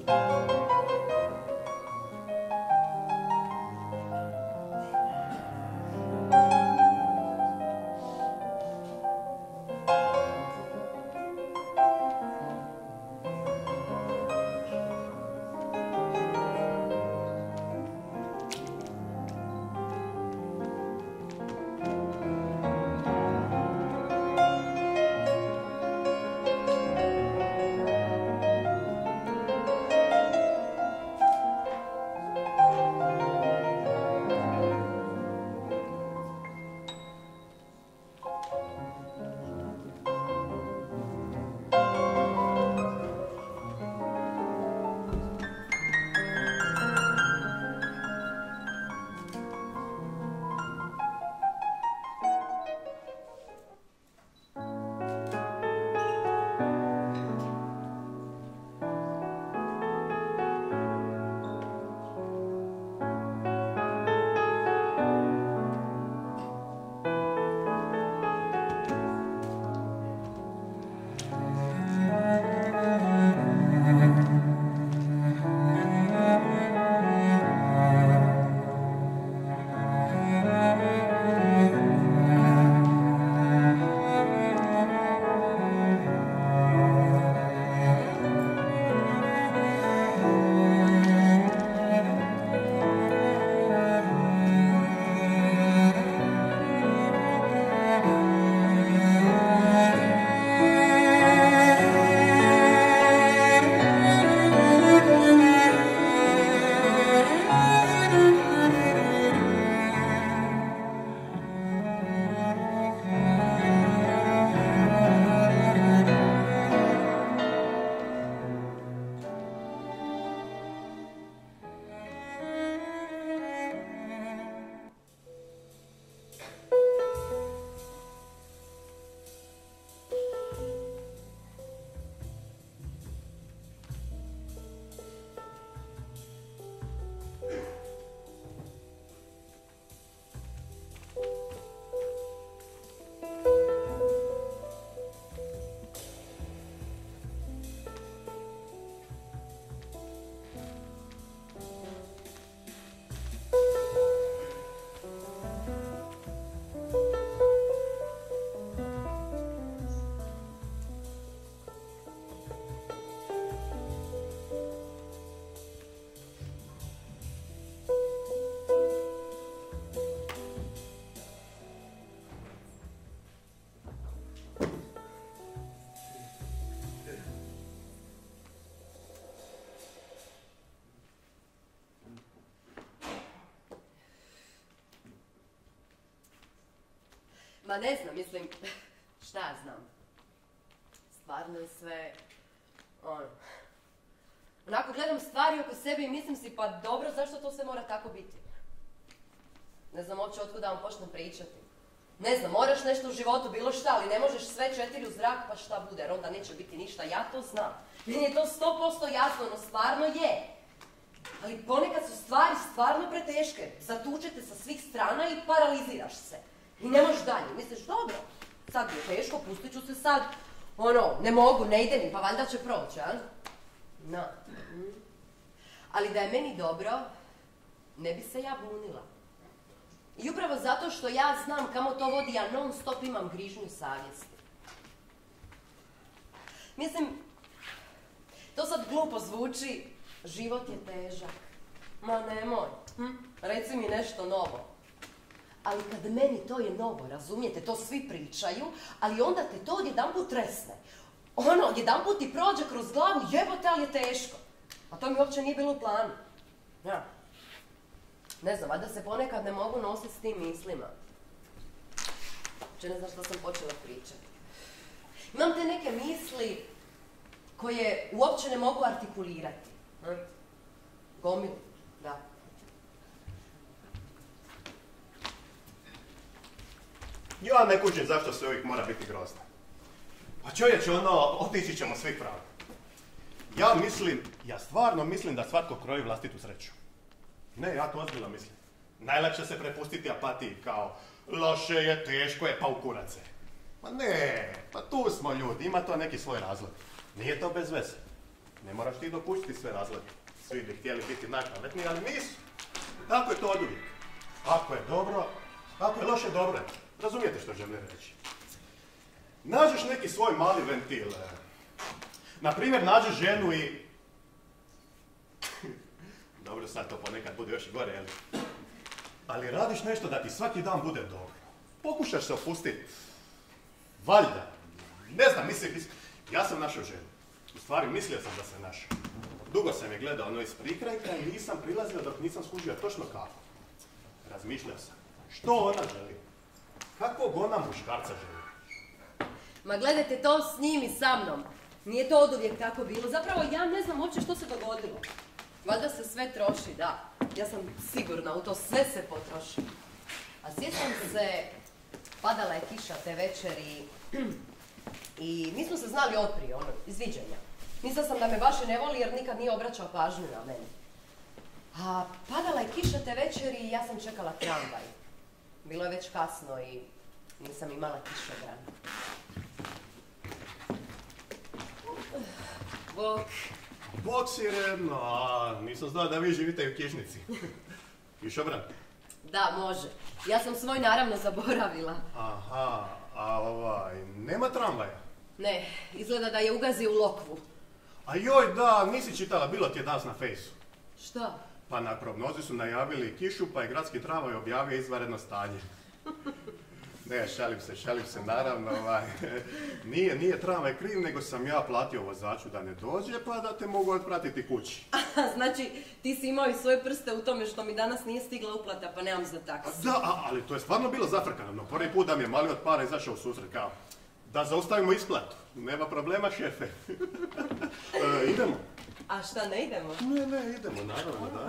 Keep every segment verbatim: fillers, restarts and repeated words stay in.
Ma ne znam, mislim, šta ja znam. Stvarno je sve, ono, onako gledam stvari oko sebe i mislim si, pa dobro, zašto to sve mora tako biti? Ne znam uopće otkud da vam počnem pričati. Ne znam, moraš nešto u životu, bilo šta, ali ne možeš sve četiri u zrak, pa šta bude, jer onda neće biti ništa, ja to znam. Meni je to sto posto jasno, no stvarno je. Ali ponekad su stvari stvarno preteške, zatučete sa svih strana i paraliziraš se. I ne možeš dalje, misliš, dobro, sad je teško, pustit ću se sad, ono, ne mogu, ne ide mi, pa valjda će proći, a? No. Mm. Ali da je meni dobro, ne bi se ja bunila. I upravo zato što ja znam kamo to vodi, ja non stop imam grižnju savjesti. Mislim, to sad glupo zvuči, život je težak. Ma nemoj, hm? Reci mi nešto novo. Ali kad meni to je novo, razumijete, to svi pričaju, ali onda te to odjedanput tresne. Ono, odjedanput ti prođe kroz glavu, jebote, ali je teško. A to mi uopće nije bilo u planu. Ja. Ne znam, valjda se ponekad ne mogu nositi s tim mislima. Uopće ne znam što sam počela pričati. Imam te neke misli koje uopće ne mogu artikulirati. Hm? Gomilu, da. Ja ne kužim zašto sve uvijek mora biti grozno. Pa čovječe, ono, otići ćemo svi pravi. Ja mislim, ja stvarno mislim da svatko kroji vlastitu sreću. Ne, ja to ozbiljno mislim. Najlakše se prepustiti apatiji kao loše je, teško je, pa u kurac je. Ma ne, pa tu smo ljudi, ima to neki svoj razlog. Nije to bez veze. Ne moraš ti dopustiti sve razlike. Svi bi htjeli biti najpametniji, ali nisu. Tako je to od uvijek. Ako je dobro, ako je loše, dobro je. Razumijete što želim reći? Nađeš neki svoj mali ventil. Naprimjer, nađeš ženu i... Dobro, sad to ponekad bude još i gore, jel? Ali radiš nešto da ti svaki dan bude dobro. Pokušaš se opustiti. Valjda. Ne znam, mislim, mislim. Ja sam našao ženu. U stvari, mislio sam da sam našao. Dugo sam je gledao ono iz prikrajka i nisam prilazio dok nisam skužio točno kako. Razmišljao sam. Što ona želi? Kakvog ona muškarca želi? Ma gledajte, to s njim i sa mnom. Nije to oduvijek tako bilo. Zapravo ja ne znam uopće što se dogodilo. Valjda se sve troši, da. Ja sam sigurna, u to sve se potroši. A sjećam se, padala je kiša te večeri i nismo se znali otprije, ono, iz viđenja. Mislila sam da me baš i ne voli jer nikad nije obraćao pažnju na mene. A padala je kiša te večeri i ja sam čekala tramvaj. Bilo je već kasno i nisam imala kišobran. Bok. Bok sireno, a nisam znao da vi živite u kišnici. Kišobran? Da, može. Ja sam svoj naravno zaboravila. Aha, a ovaj, nema tramvaja? Ne, izgleda da je ugazio u lokvu. A joj, da, nisi čitala, bilo ti je danas na fejsu. Šta? Pa na prognozi su najavili kišu, pa je gradski tramvaj objavio izvanredno stanje. Ne, šalim se, šalim se, naravno, ovaj, nije, nije tramvaj kriv, nego sam ja platio vozaču da ne dođe, pa da te mogu otpratiti kući. Znači, ti si imao i svoje prste u tome što mi danas nije stigla uplata, pa nemam za taksi. Da, a, ali to je stvarno bilo zafrkano, no prvi put da mi je mali od para izašao u susret, kao, da zaustavimo isplatu. Nema problema, šefe. e, idemo. A šta, ne idemo? Ne, ne, idemo, naravno, da.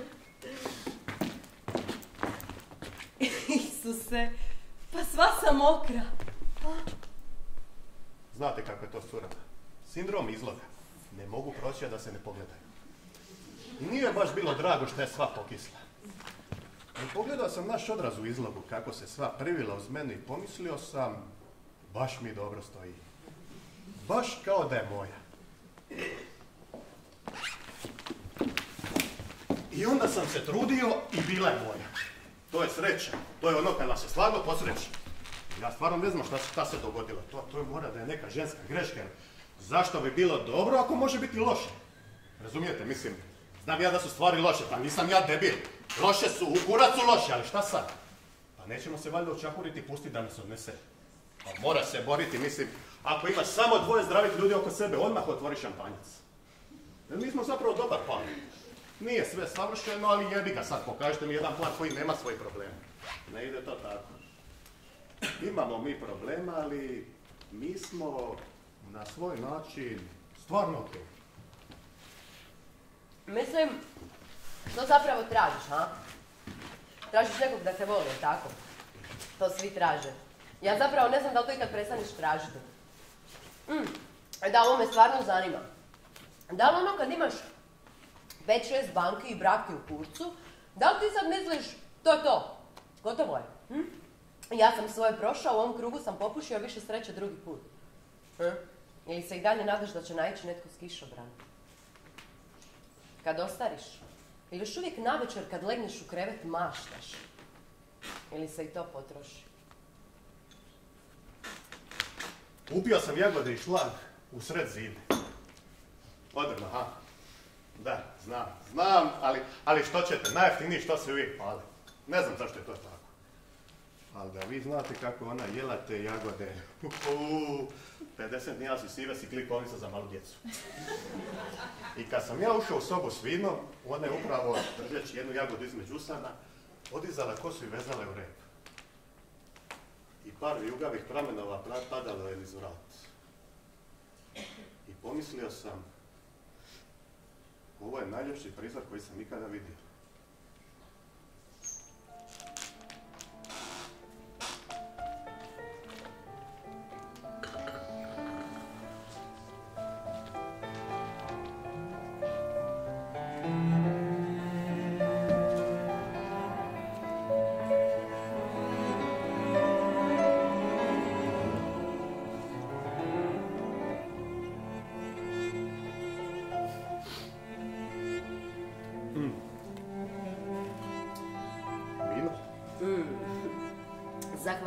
Isuse, pa sva sam mokra. Znate kako je to s curama? Sindrom izloga. Ne mogu proći, a da se ne pogledaju. I nije baš bilo drago što je sva pokisla. I pogledao sam naš odraz u izlogu, kako se sva privila uz mene i pomislio sam, baš mi dobro stoji. Baš kao da je moja. I onda sam se trudio i bila je moja. To je sreća. To je ono kad nas se stvarno posreći. Ja stvarno ne znam šta, šta se dogodilo. To, to je mora da je neka ženska greška. Zašto bi bilo dobro ako može biti loše? Razumijete, mislim, znam ja da su stvari loše, pa nisam ja debil. Loše su, u kurac su loše, ali šta sad? Pa nećemo se valjda očahuriti i pustiti da nas odnese. Pa mora se boriti, mislim, ako imaš samo dvoje zdravih ljudi oko sebe, odmah otvori šampanjac. Jer mi smo zapravo dobar plan. Nije sve savršeno, ali jebi ga sad, pokažite mi jedan plan koji nema svojih problema. Ne ide to tako. Imamo mi problema, ali mi smo na svoj način stvarno ok. Mislim, što zapravo tražiš, ha? Tražiš nekog da te voli, tako? To svi traže. Ja zapravo ne znam da li to ikad prestaneš tražiti. Mm. Da, ovo me stvarno zanima. Da li ono kad imaš pet šest banki i brak ti u kurcu, da li ti sad misliš, to je to, gotovo je? Hm? Ja sam svoje prošao, u ovom krugu sam popušio, više sreće drugi put. Hm? Ili se i dalje nadaš da će naići netko s kišobran? Kad ostariš? Ili još uvijek navečer kad legneš u krevet maštaš? Ili se i to potroši? Upio sam jagode i šlag u sred zime. Odrno, ha? Da, znam, znam, ali, ali što ćete, najjeftiniji što se uvijek pali. Ne znam zašto je to tako. Ali da vi znate kako ona jela te jagode. Uuu, pedeset dnija si sive si klikovnica za malu djecu. I kad sam ja ušao u sobu s vinom, ona je upravo, držeći jednu jagodu između usana, podizala kosu i vezala je u rep. I par vijugavih pramenova padalo je niz vrat. I pomislio sam, ovo je najljepši prizor koji sam ikada vidio.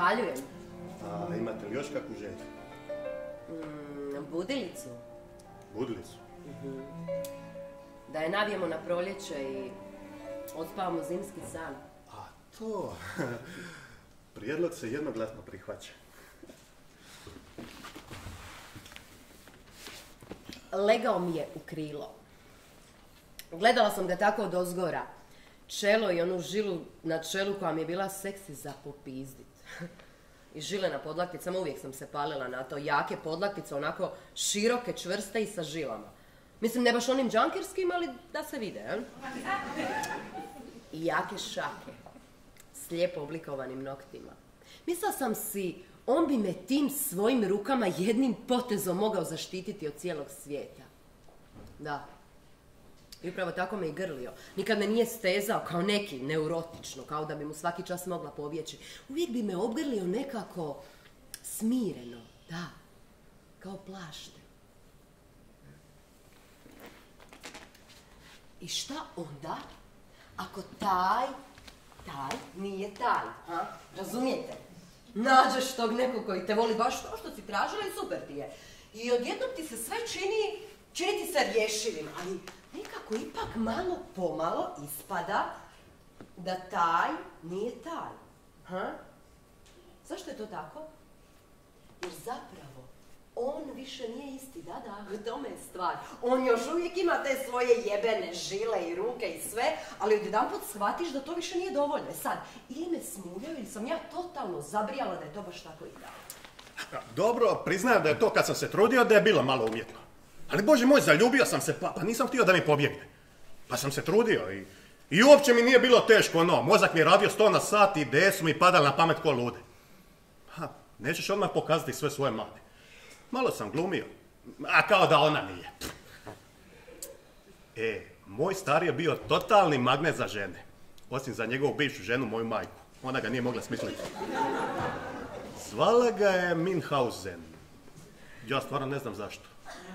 Zahvaljujem. A imate li još kakvu želju? Mm, budilicu. Budilicu? Mm-hmm. Da je navijemo na proljeće i odspavamo zimski san. A to... Prijedlog se jednoglasno prihvaća. Legao mi je u krilo. Gledala sam ga tako od ozgora. Čelo i onu žilu na čelu koja mi je bila seksi za popizdit. I žile na podlakticama, uvijek sam se palila na to. Jake podlaktice, onako široke, čvrste i sa žilama. Mislim, ne baš onim džankerskim, ali da se vide, eh? I jake šake s lijepo oblikovanim noktima. Mislila sam si, on bi me tim svojim rukama jednim potezom mogao zaštititi od cijelog svijeta. Da. I upravo tako me i grlio. Nikad me nije stezao kao neki, neurotično, kao da bi mu svaki čas mogla pobjeći. Uvijek bi me obgrlio nekako smireno, da, kao plašte. I šta onda, ako taj, taj nije taj, ha? Razumijete? Nađeš tog nekog koji te voli baš to što si tražila i super ti je. I odjednom ti se sve čini, čini ti se rješivim, ali nekako ipak malo pomalo ispada da taj nije taj. Ha? Zašto je to tako? Jer zapravo on više nije isti, da, da, u tome je stvar. On još uvijek ima te svoje jebene žile i ruke i sve, ali odjedanput shvatiš da to više nije dovoljno. Sad, ili me smuljaju ili sam ja totalno zabrijala da je to baš tako idealno. Dobro, priznajem da je to kad sam se trudio da je bilo malo umjetno. Ali Bože moj, zaljubio sam se, pa, pa nisam htio da mi pobjegne. Pa sam se trudio i, i uopće mi nije bilo teško, ono, mozak mi je radio sto na sat i ideje su mi padale na pamet ko lude. Ha, nećeš odmah pokazati sve svoje mane. Malo sam glumio, a kao da ona nije. E, moj stari je bio totalni magnet za žene. Osim za njegovu bivšu ženu, moju majku. Ona ga nije mogla smisliti. Zvala ga je Minhausen. Ja stvarno ne znam zašto.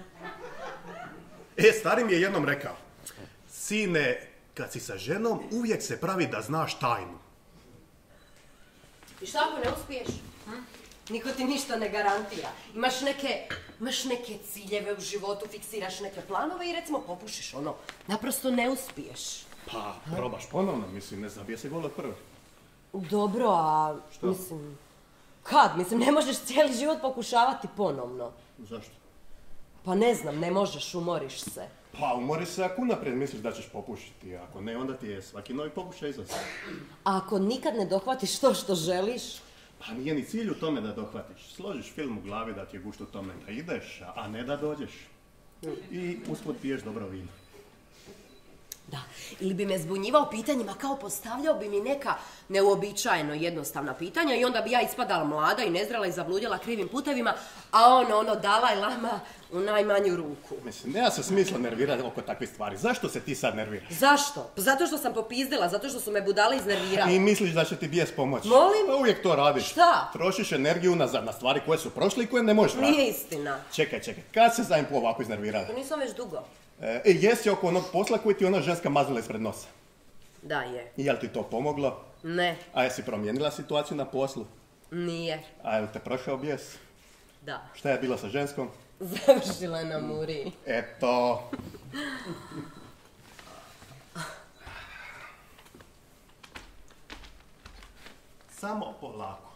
E, stari mi je jednom rekao, sine, kad si sa ženom, uvijek se pravi da znaš tajnu. I šta ako ne uspiješ? Hm? Niko ti ništa ne garantira. Imaš neke, imaš neke ciljeve u životu, fiksiraš neke planove i recimo popušiš ono. Naprosto ne uspiješ. Pa, probaš ponovno, mislim, ne zabije se gol od prve. Dobro, a što? Mislim, kad? Mislim, ne možeš cijeli život pokušavati ponovno. Zašto? Pa ne znam, ne možeš, umoriš se. Pa umoriš se ako unaprijed misliš da ćeš popušiti, ako ne, onda ti je svaki novi pokušaj izazov. A ako nikad ne dohvatiš to što želiš? Pa nije ni cilj u tome da dohvatiš. Složiš film u glavi da ti je gušt u tome da ideš, a ne da dođeš. I usput piješ dobro vino. Da, ili bi me zbunjivao pitanjima kao postavljao bi mi neka neuobičajeno jednostavna pitanja i onda bi ja ispadala mlada i nezrela i zabludjela krivim putevima, a on ono Dalaj Lama u najmanju ruku. Mislim, nema se smisla nervirati oko takvih stvari. Zašto se ti sad nerviraš? Zašto? Pa zato što sam popizdila, zato što su me budale iznervirale. I misliš da će ti bijes pomoći? Molim? Pa uvijek to radiš. Šta? Trošiš energiju nazad na stvari koje su prošle i koje ne možeš vratiti. Nije istina. Čekaj, čekaj, kad se zadnji put ovako iznervirala? To nisam već dugo. E, jesi oko onog posla koji ti ona ženska mazala ispred nosa? Da, je. I jel ti to pomoglo? Ne. A jesi promijenila situaciju na poslu? Nije. A jel te prošao bijes? Da. Šta je bilo sa ženskom? Završila na muri. Eto. Samo polako.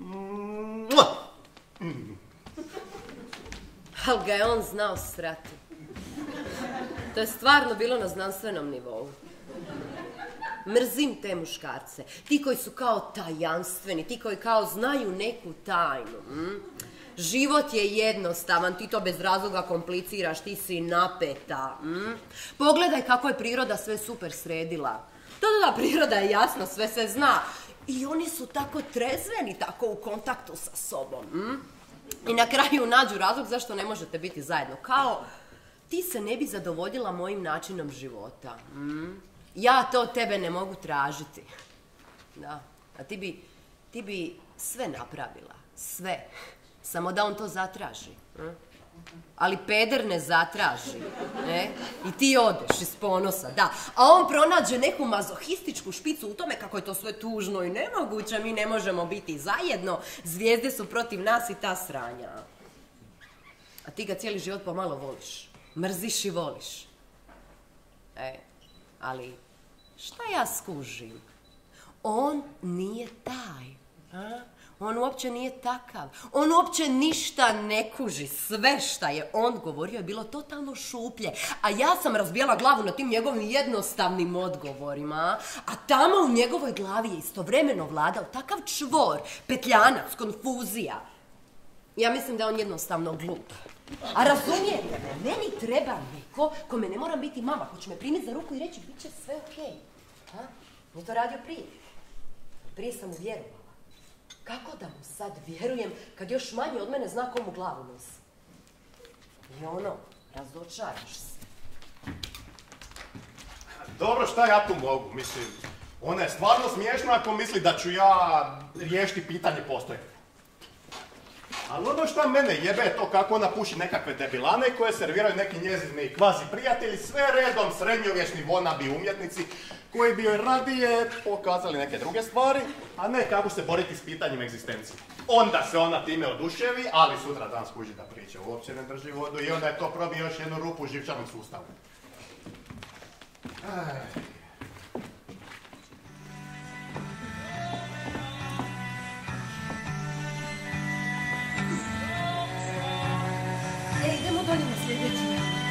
Ali ga je on znao srati. To je stvarno bilo na znanstvenom nivou. Mrzim te muškarce. Ti koji su kao tajanstveni, ti koji kao znaju neku tajnu. Mm? Život je jednostavan, ti to bez razloga kompliciraš, ti si napeta. Mm? Pogledaj kako je priroda sve super sredila. Da, da, da, priroda je jasno, sve se zna. I oni su tako trezveni, tako u kontaktu sa sobom. Mm? I na kraju nađu razlog zašto ne možete biti zajedno. Kao, ti se ne bi zadovoljila mojim načinom života. Mm? Ja to od tebe ne mogu tražiti. Da, a ti bi, ti bi sve napravila. Sve. Samo da on to zatraži. Mm? Ali peder ne zatraži, ne? I ti odeš iz ponosa, da. A on pronađe neku mazohističku špicu u tome kako je to sve tužno i nemoguće, mi ne možemo biti zajedno, zvijezde su protiv nas i ta sranja. A ti ga cijeli život pomalo voliš, mrziš i voliš. E, ali šta ja skužim? On nije taj, a? On uopće nije takav. On uopće ništa ne kuži. Sve šta je on govorio je bilo totalno šuplje. A ja sam razbijala glavu na tim njegovim jednostavnim odgovorima. A tamo u njegovoj glavi je istovremeno vladao takav čvor, petljanac, konfuzija. Ja mislim da je on jednostavno glup. A razumijete me, meni treba neko kome ne moram biti mama, ko će me primiti za ruku i reći bit će sve okej. Okay. On je to radio prije. Prije sam mu vjerovala. Kako da mu sad vjerujem kad još manje od mene zna komu glavu nosi? I ono, razočaraš se. Dobro, šta ja tu mogu? Mislim, ona je stvarno smiješna ako misli da ću ja riješiti pitanje postojanja. Ali ono šta mene jebe je to kako ona puši nekakve debilane koje serviraju neki njezini kvazi prijatelji, sve redom srednjovječni wannabe umjetnici koji bi joj radije pokazali neke druge stvari, a ne kako se boriti s pitanjem egzistencije. Onda se ona time oduševi, ali sutra dan skuži da priča uopće ne drži vodu i onda je to probio još jednu rupu u živčanom sustavu. Aj. E, idemo dolje na sljedeći.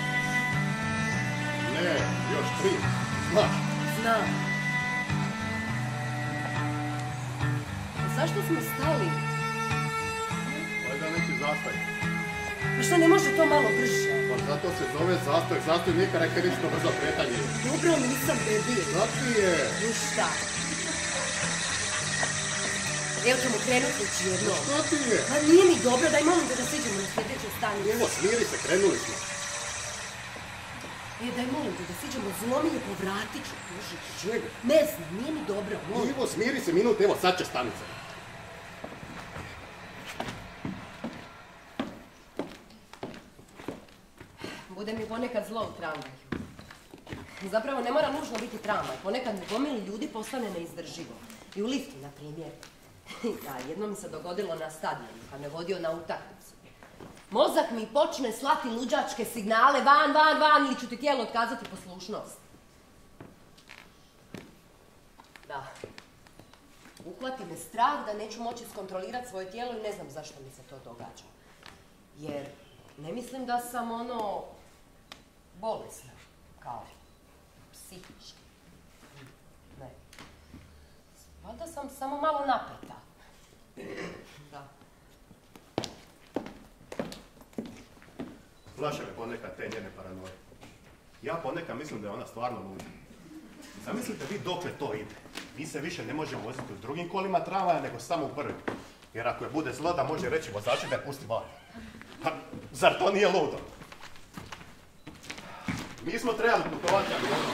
Ne, još tri. Znaš. Znam. Zašto smo stali? Valjda neki zastoj. Pa šta ne može to malo brže? Pa zato se zove zastoj. Zastoj nije karakteristično brzo kretanje. Dobro, nisam debil. Zato je. Ništa. Evo ćemo krenuti već jedno. Što ti je? Pa nije mi dobro, daj molim te da siđemo na sljedećoj stanici. Evo, smiri se, krenuli smo. E, daj molim te da siđemo, zlomi je povratit ću. Čega? Ne znam, nije mi dobro, molim. Evo, smiri se minut, evo, sad će stanica. Bude mi ponekad zlo u tramvaju. Zapravo ne mora nužno biti tramvaj, ponekad mi gomili ljudi postane neizdrživo. I u liftu, na primjer. Da, jedno mi se dogodilo na stadionu, kad me vodio na utakmicu. Mozak mi počne slati luđačke signale, van, van, van, ili ću ti tijelo otkazati poslušnost. Da. Uhvati me strah da neću moći skontrolirati svoje tijelo i ne znam zašto mi se to događa. Jer ne mislim da sam ono bolesna, kao psihički. Ne. Valjda sam samo malo napeta. Da. Plaše me ponekad te njene paranoje. Ja ponekad mislim da je ona stvarno luda. Zamislite vi dokle to ide. Mi se više ne možemo voziti u drugim kolima tramvaja nego samo u prvim. Jer ako je bude zlo da može reći vozači da je pusti van. Pa, zar to nije ludo? Mi smo trebali putovati avionom.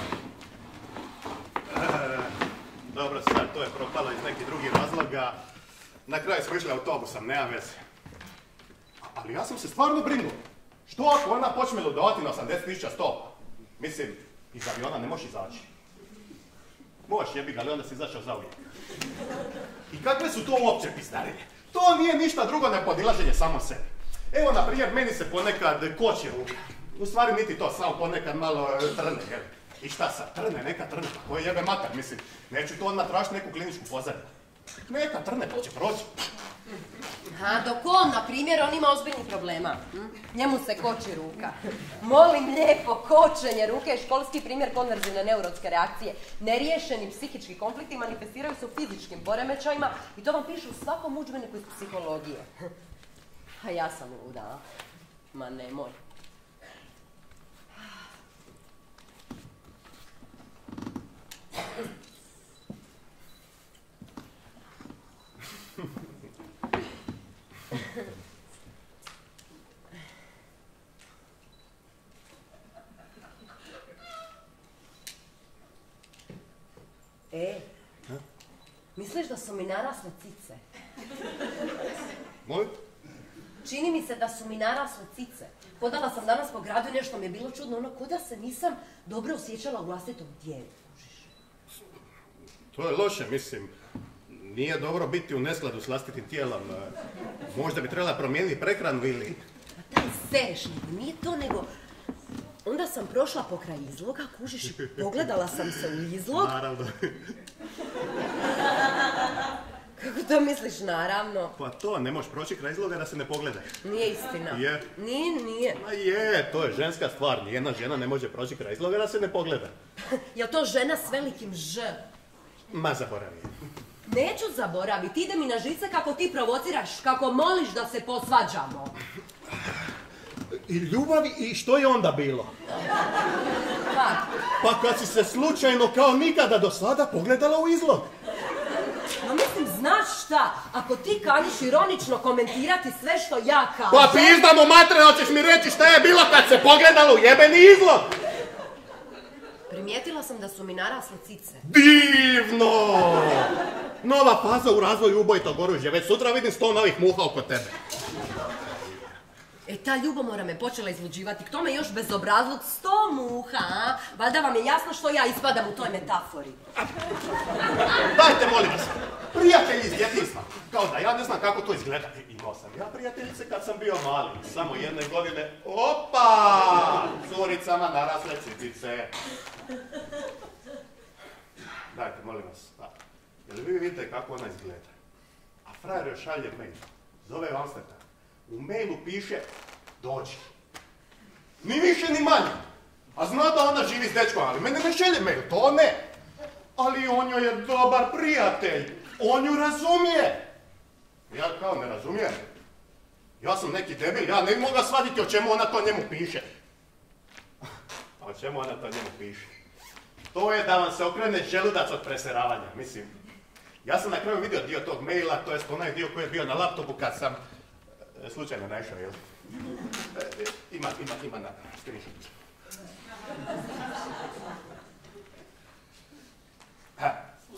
E, dobro, sad to je propalo iz nekih drugih razloga. Na kraju smo išli autobusom, nema veze. Ali ja sam se stvarno brinuo. Što ako ona počne ludovati na osamdeset tisuća stopa? Mislim, iz aviona ne možeš izaći. Možeš, jebi ga, ali onda si izašao zauvijek. I kakve su to uopće pizdarije? To nije ništa drugo nego podilaženje samo sebi. Evo, na primjer, meni se ponekad koči ruka. U stvari niti to, samo ponekad malo trne, jel? I šta sad, trne, neka trne, koje jebe mater, mislim. Neću to odmah tražiti neku kliničku pozadnju. Neka trne, pa će proći. A dok on, na primjer, on ima ozbiljnih problema. Hm? Njemu se koči ruka. Molim lijepo, kočenje ruke je školski primjer konverzivne neurotske reakcije. Neriješeni psihički konflikti manifestiraju se u fizičkim poremećajima i to vam piše u svakom udžbeniku iz psihologije. A ja sam luda, a? Ma nemoj. E, misliš da su mi narasle cice? Moj? Čini mi se da su mi narasle cice. Hodala sam danas po gradu i nešto mi je bilo čudno, ono ko da se nisam dobro osjećala u vlastitom tijelu. To je loše, mislim. Nije dobro biti u neskladu s vlastitim tijelom. Možda bi trebala promijeniti prehranu ili... Pa taj sereš, nije to nego... Onda sam prošla pokraj izloga, kužiš, i pogledala sam se u izlog. Naravno. Kako to misliš, naravno? Pa to, ne možeš proći kraj izloga da se ne pogledaš. Nije istina. Je? Nije, nije. Ma je, to je ženska stvar. Nijedna žena ne može proći kraj izloga da se ne pogleda. Jel to žena s velikim Ž? Ma zaboravi. Neću zaboraviti, ide mi na žice kako ti provociraš, kako moliš da se posvađamo. I ljubavi, i što je onda bilo? Kako? Pa kad si se slučajno kao nikada do sada pogledala u izlog. No mislim, znaš šta? Ako ti kaniš ironično komentirati sve što ja kažem... Pa pizdamo matre, hoćeš mi reći šta je bilo kad se pogledala u jebeni izlog? Primijetila sam da su mi narasle cice. Divno! Nova faza u razvoju ubojitog oružja. Već sutra vidim sto novih muha oko tebe. E, ta ljubomora me počela izluđivati. K tome još bezobrazluk sto muha, a? Valjda vam je jasno što ja ispadam u toj metafori. Dajte, molim vas. Prijatelji iz djetinjstva. Kao da ja ne znam kako to izgleda. Imao sam ja prijateljice kad sam bio mali. Samo jedne godine. Opa! Curicama narasle cicice. Dajte, molim vas. Pa, jel vi vidite kako ona izgleda? A frajer joj šalje mail. Zove Amsterdam. U mailu piše dođi. Ni više ni manje. A zna da ona živi s dečkom, ali mene ne šalje mail, to ne. Ali on joj je dobar prijatelj. On ju razumije. Ja kao ne razumijem. Ja sam neki debil, ja ne mogu shvatiti o čemu ona to njemu piše. A o čemu ona to njemu piše? To je da vam se okrene želudac od preseravanja, mislim. Ja sam na kraju vidio dio tog maila, to jest onaj dio koji je bio na laptopu kad sam e, slučajno naišao, jel? E, ima, ima, ima na screenshot. Ha.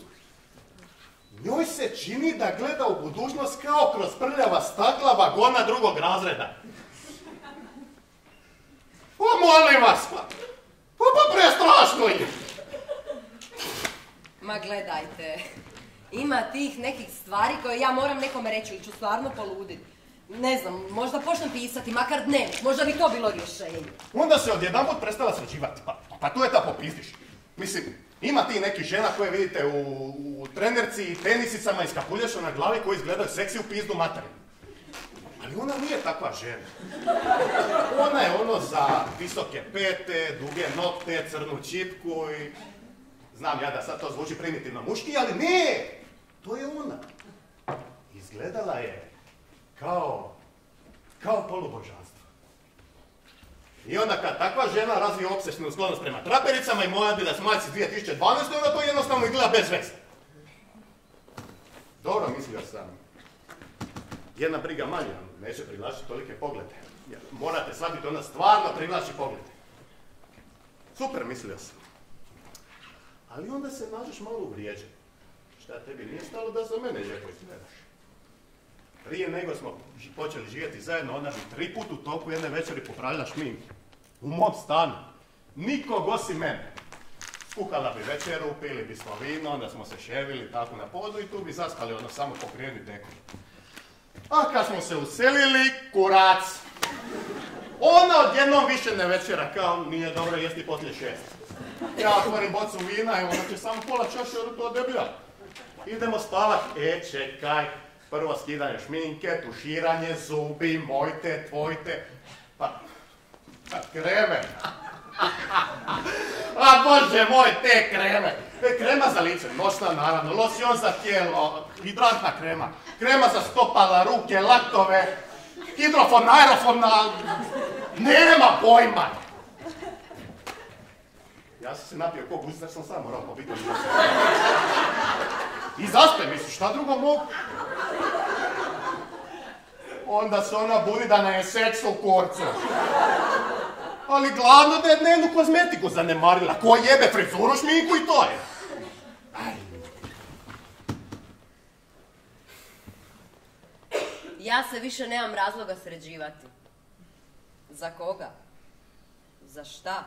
Njoj se čini da gleda u budućnost kao kroz prljava stakla vagona drugog razreda. O, molim vas, pa, pa, pa prestrašno je. Ma gledajte, ima tih nekih stvari koje ja moram nekome reći ili ću stvarno poluditi. Ne znam, možda počnem pisati, makar dnevnik, možda bi to bilo rješenje. Onda se odjedanput prestala sređivati, pa, pa tu je ta popizdiš. Mislim, ima ti neki žena koje vidite u, u trenerci i tenisicama i s kapulješom na glavi koji izgledaju seksi u pizdu materinu. Ali ona nije takva žena. Ona je ono za visoke pete, duge nokte, crnu čipku i... Znam ja da sad to zvuči primitivno muški, ali ne! To je ona. Izgledala je kao... kao polubožanstvo. I onda kad takva žena razvije obsesnu sklonost prema trapericama i moja bi da smajci dvije tisuće dvanaeste. onda to jednostavno izgleda bez veze. Dobro, mislio sam. Jedna briga manje, neće privlačiti tolike poglede. Jer morate shvatiti, ona stvarno privlači poglede. Super, mislio sam. Ali onda se nađeš malo uvrijeđen. Šta tebi nije stalo da za mene lijepo izgledaš? Prije nego smo počeli živjeti zajedno, ona bi tri put u toku jedne večeri popravila šminku. U mom stanu. Nikog osim mene. Skuhala bi večeru, pili bismo vino, onda smo se ševili tako na podu i tu bi zaspali ono samo pokrijeni dekor. A kad smo se uselili, kurac. Ona odjednom više ne večera, kao nije dobro jesti poslije šest. Ja otvorim bocu vina i ona će samo pola čaše od to debila. Idemo spavat. E, čekaj. Prvo skidanje šminke, tuširanje, zubi, mojte, tvojte. Pa, pa kreme. A bože moj, te kreme. E, krema za lice, noćna naravno, losion za tijelo, hidratna krema, krema za stopala, ruke, laktove, hidrofon, aerofon, nema pojma. Ja sam se napio ko guzica, jer sam sam morao pobiti. I zaspe, misliš, šta drugo mogu? Onda se ona budi da ne je seks u kurcu. Ali glavno da je dnevnu kozmetiku zanemarila. Ko jebe frizuru, šminku i to je. Aj. Ja Ja se više nemam razloga sređivati. Za koga? Za šta?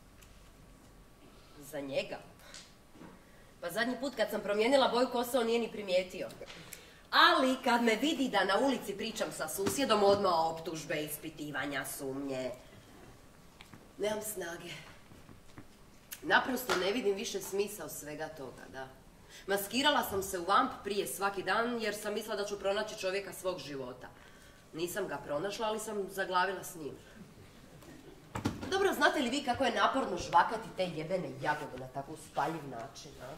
Za njega. Pa zadnji put kad sam promijenila boju kose, on nije ni primijetio. Ali kad me vidi da na ulici pričam sa susjedom, odmah optužbe, ispitivanja, sumnje. Nemam snage. Naprosto ne vidim više smisao svega toga, da. Maskirala sam se u vamp prije svaki dan jer sam mislila da ću pronaći čovjeka svog života. Nisam ga pronašla, ali sam zaglavila s njim. Dobro, znate li vi kako je naporno žvakati te jebene jagode na tako spaljiv način, a?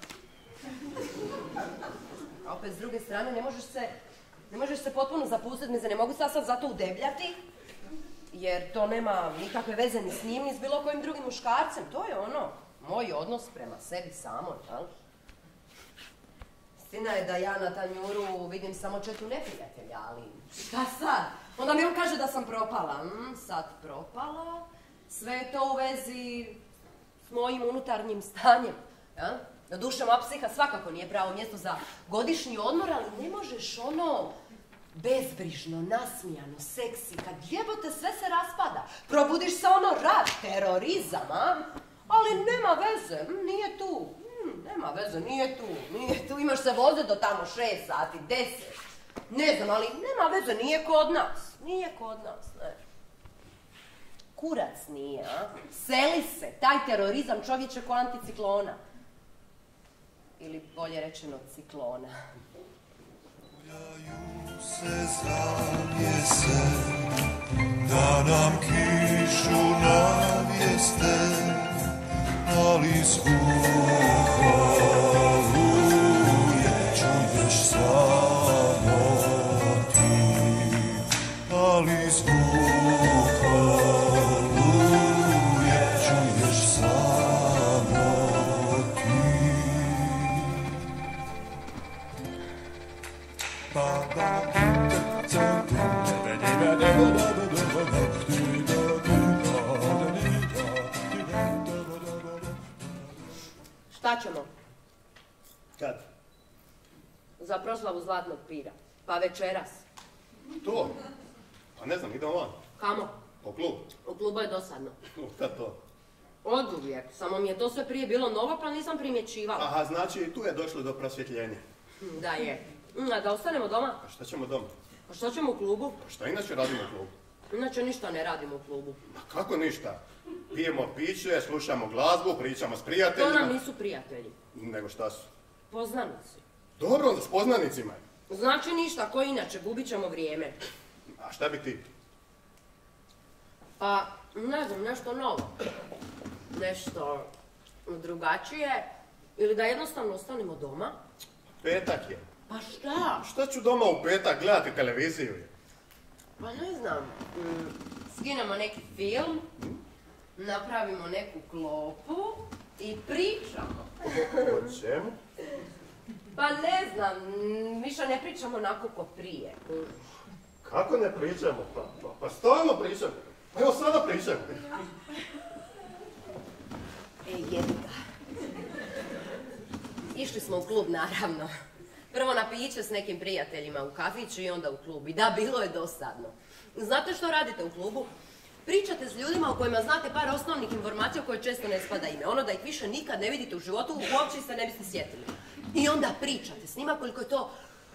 A opet s druge strane ne možeš se, ne možeš se potpuno zapustiti, mislim, ne mogu se sad zato udebljati, jer to nema nikakve veze ni s njim, ni s bilo kojim drugim muškarcem. To je ono, moj odnos prema sebi samoj, jel? Istina je da ja na tanjuru vidim samo četu neprijatelja, ali šta sad? Onda mi on kaže da sam propala. Mm, sad propala? Sve je to u vezi s mojim unutarnjim stanjem. Ja? Doduše, moja psiha svakako nije pravo mjesto za godišnji odmor, ali ne možeš ono bezbrižno, nasmijano, seksi, kad jebote sve se raspada. Probudiš se ono rat, terorizam, a? Ali nema veze, mm, nije tu. Mm, nema veze, nije tu, nije tu. Imaš se voziti do tamo šest sati, deset. Ne znam, ali nema veze, nije kod nas. Nije kod nas, ne. Kurac nije, a? Seli se, taj terorizam čovječe ko anticiklona. Ili bolje rečeno ciklona. Javljaju se zavjese, da nam kišu navijeste, ali skuha luje, čuješ samo ti, ali skuha luje, čuješ samo ti. Ba, ba, Šta ćemo? Kad? Za proslavu Zlatnog pira. Pa večeras. To? Pa ne znam, idemo van. Kamo? Po klub. U klubu je dosadno. Kad to? Oduvijek. Samo mi je to sve prije bilo novo, pa nisam primjećivala. Aha, znači tu je došlo do prosvjetljenja. Da je. A da ostanemo doma? A šta ćemo doma? A što ćemo u klubu? Pa šta inače radimo u klubu? Inače ništa ne radimo u klubu. Pa kako ništa? Pijemo piće, slušamo glazbu, pričamo s To prijateljima. nam nisu prijatelji. Nego šta su? Poznanici. Dobro, onda s poznanicima. Znači ništa, ko inače, gubit ćemo vrijeme. A šta bi ti? Pa, ne znam, nešto novo. Nešto drugačije. Ili da jednostavno ostanemo doma. Petak je. Pa šta? Šta ću doma u petak gledati televiziju? Pa ne znam, mm, skinemo neki film, napravimo neku klopu i pričamo. O čemu? Pa ne znam, mm, više ne pričamo onako ko prije. Kako ne pričamo? Pa, pa, pa stalno pričamo. Evo sada pričamo. E, jedika. Išli smo u klub, naravno. Prvo na piće s nekim prijateljima u kafiću i onda u klub. I da, bilo je dosadno. Znate što radite u klubu? Pričate s ljudima o kojima znate par osnovnih informacija o koje često ne spada ime. Ono da ih više nikad ne vidite u životu, uopće se ne biste sjetili. I onda pričate s njima koliko je to...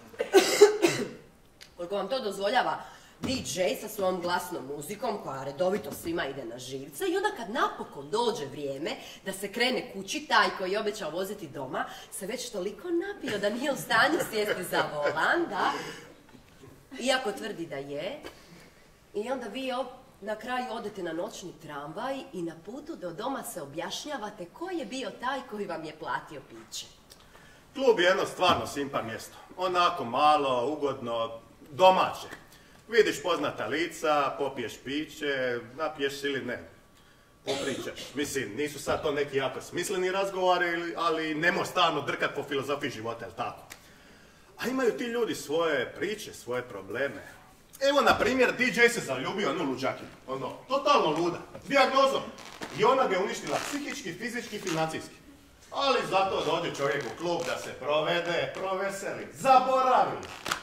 koliko vam to dozvoljava D J sa svojom glasnom muzikom koja redovito svima ide na živce i onda kad napokon dođe vrijeme da se krene kući, taj koji je obećao voziti doma se već toliko napio da nije u stanju sjesti za volan, da, iako tvrdi da je, i onda vi op, na kraju odete na noćni tramvaj i na putu do doma se objašnjavate ko je bio taj koji vam je platio piće. Klub je jedno stvarno simpa mjesto. Onako malo, ugodno, domaće. Vidiš poznata lica, popiješ piće, napiješ ili ne. Popričaš. Mislim, nisu sad to neki jako smisleni razgovori, ali nemoj stalno drkat po filozofiji života, jel tako? A imaju ti ljudi svoje priče, svoje probleme. Evo, na primjer, D J se zaljubio onu luđakinu. Ono, totalno luda. Dijagnozom. I ona ga je uništila psihički, fizički, financijski. Ali zato dođe čovjek u klub da se provede, proveseli, zaboravi.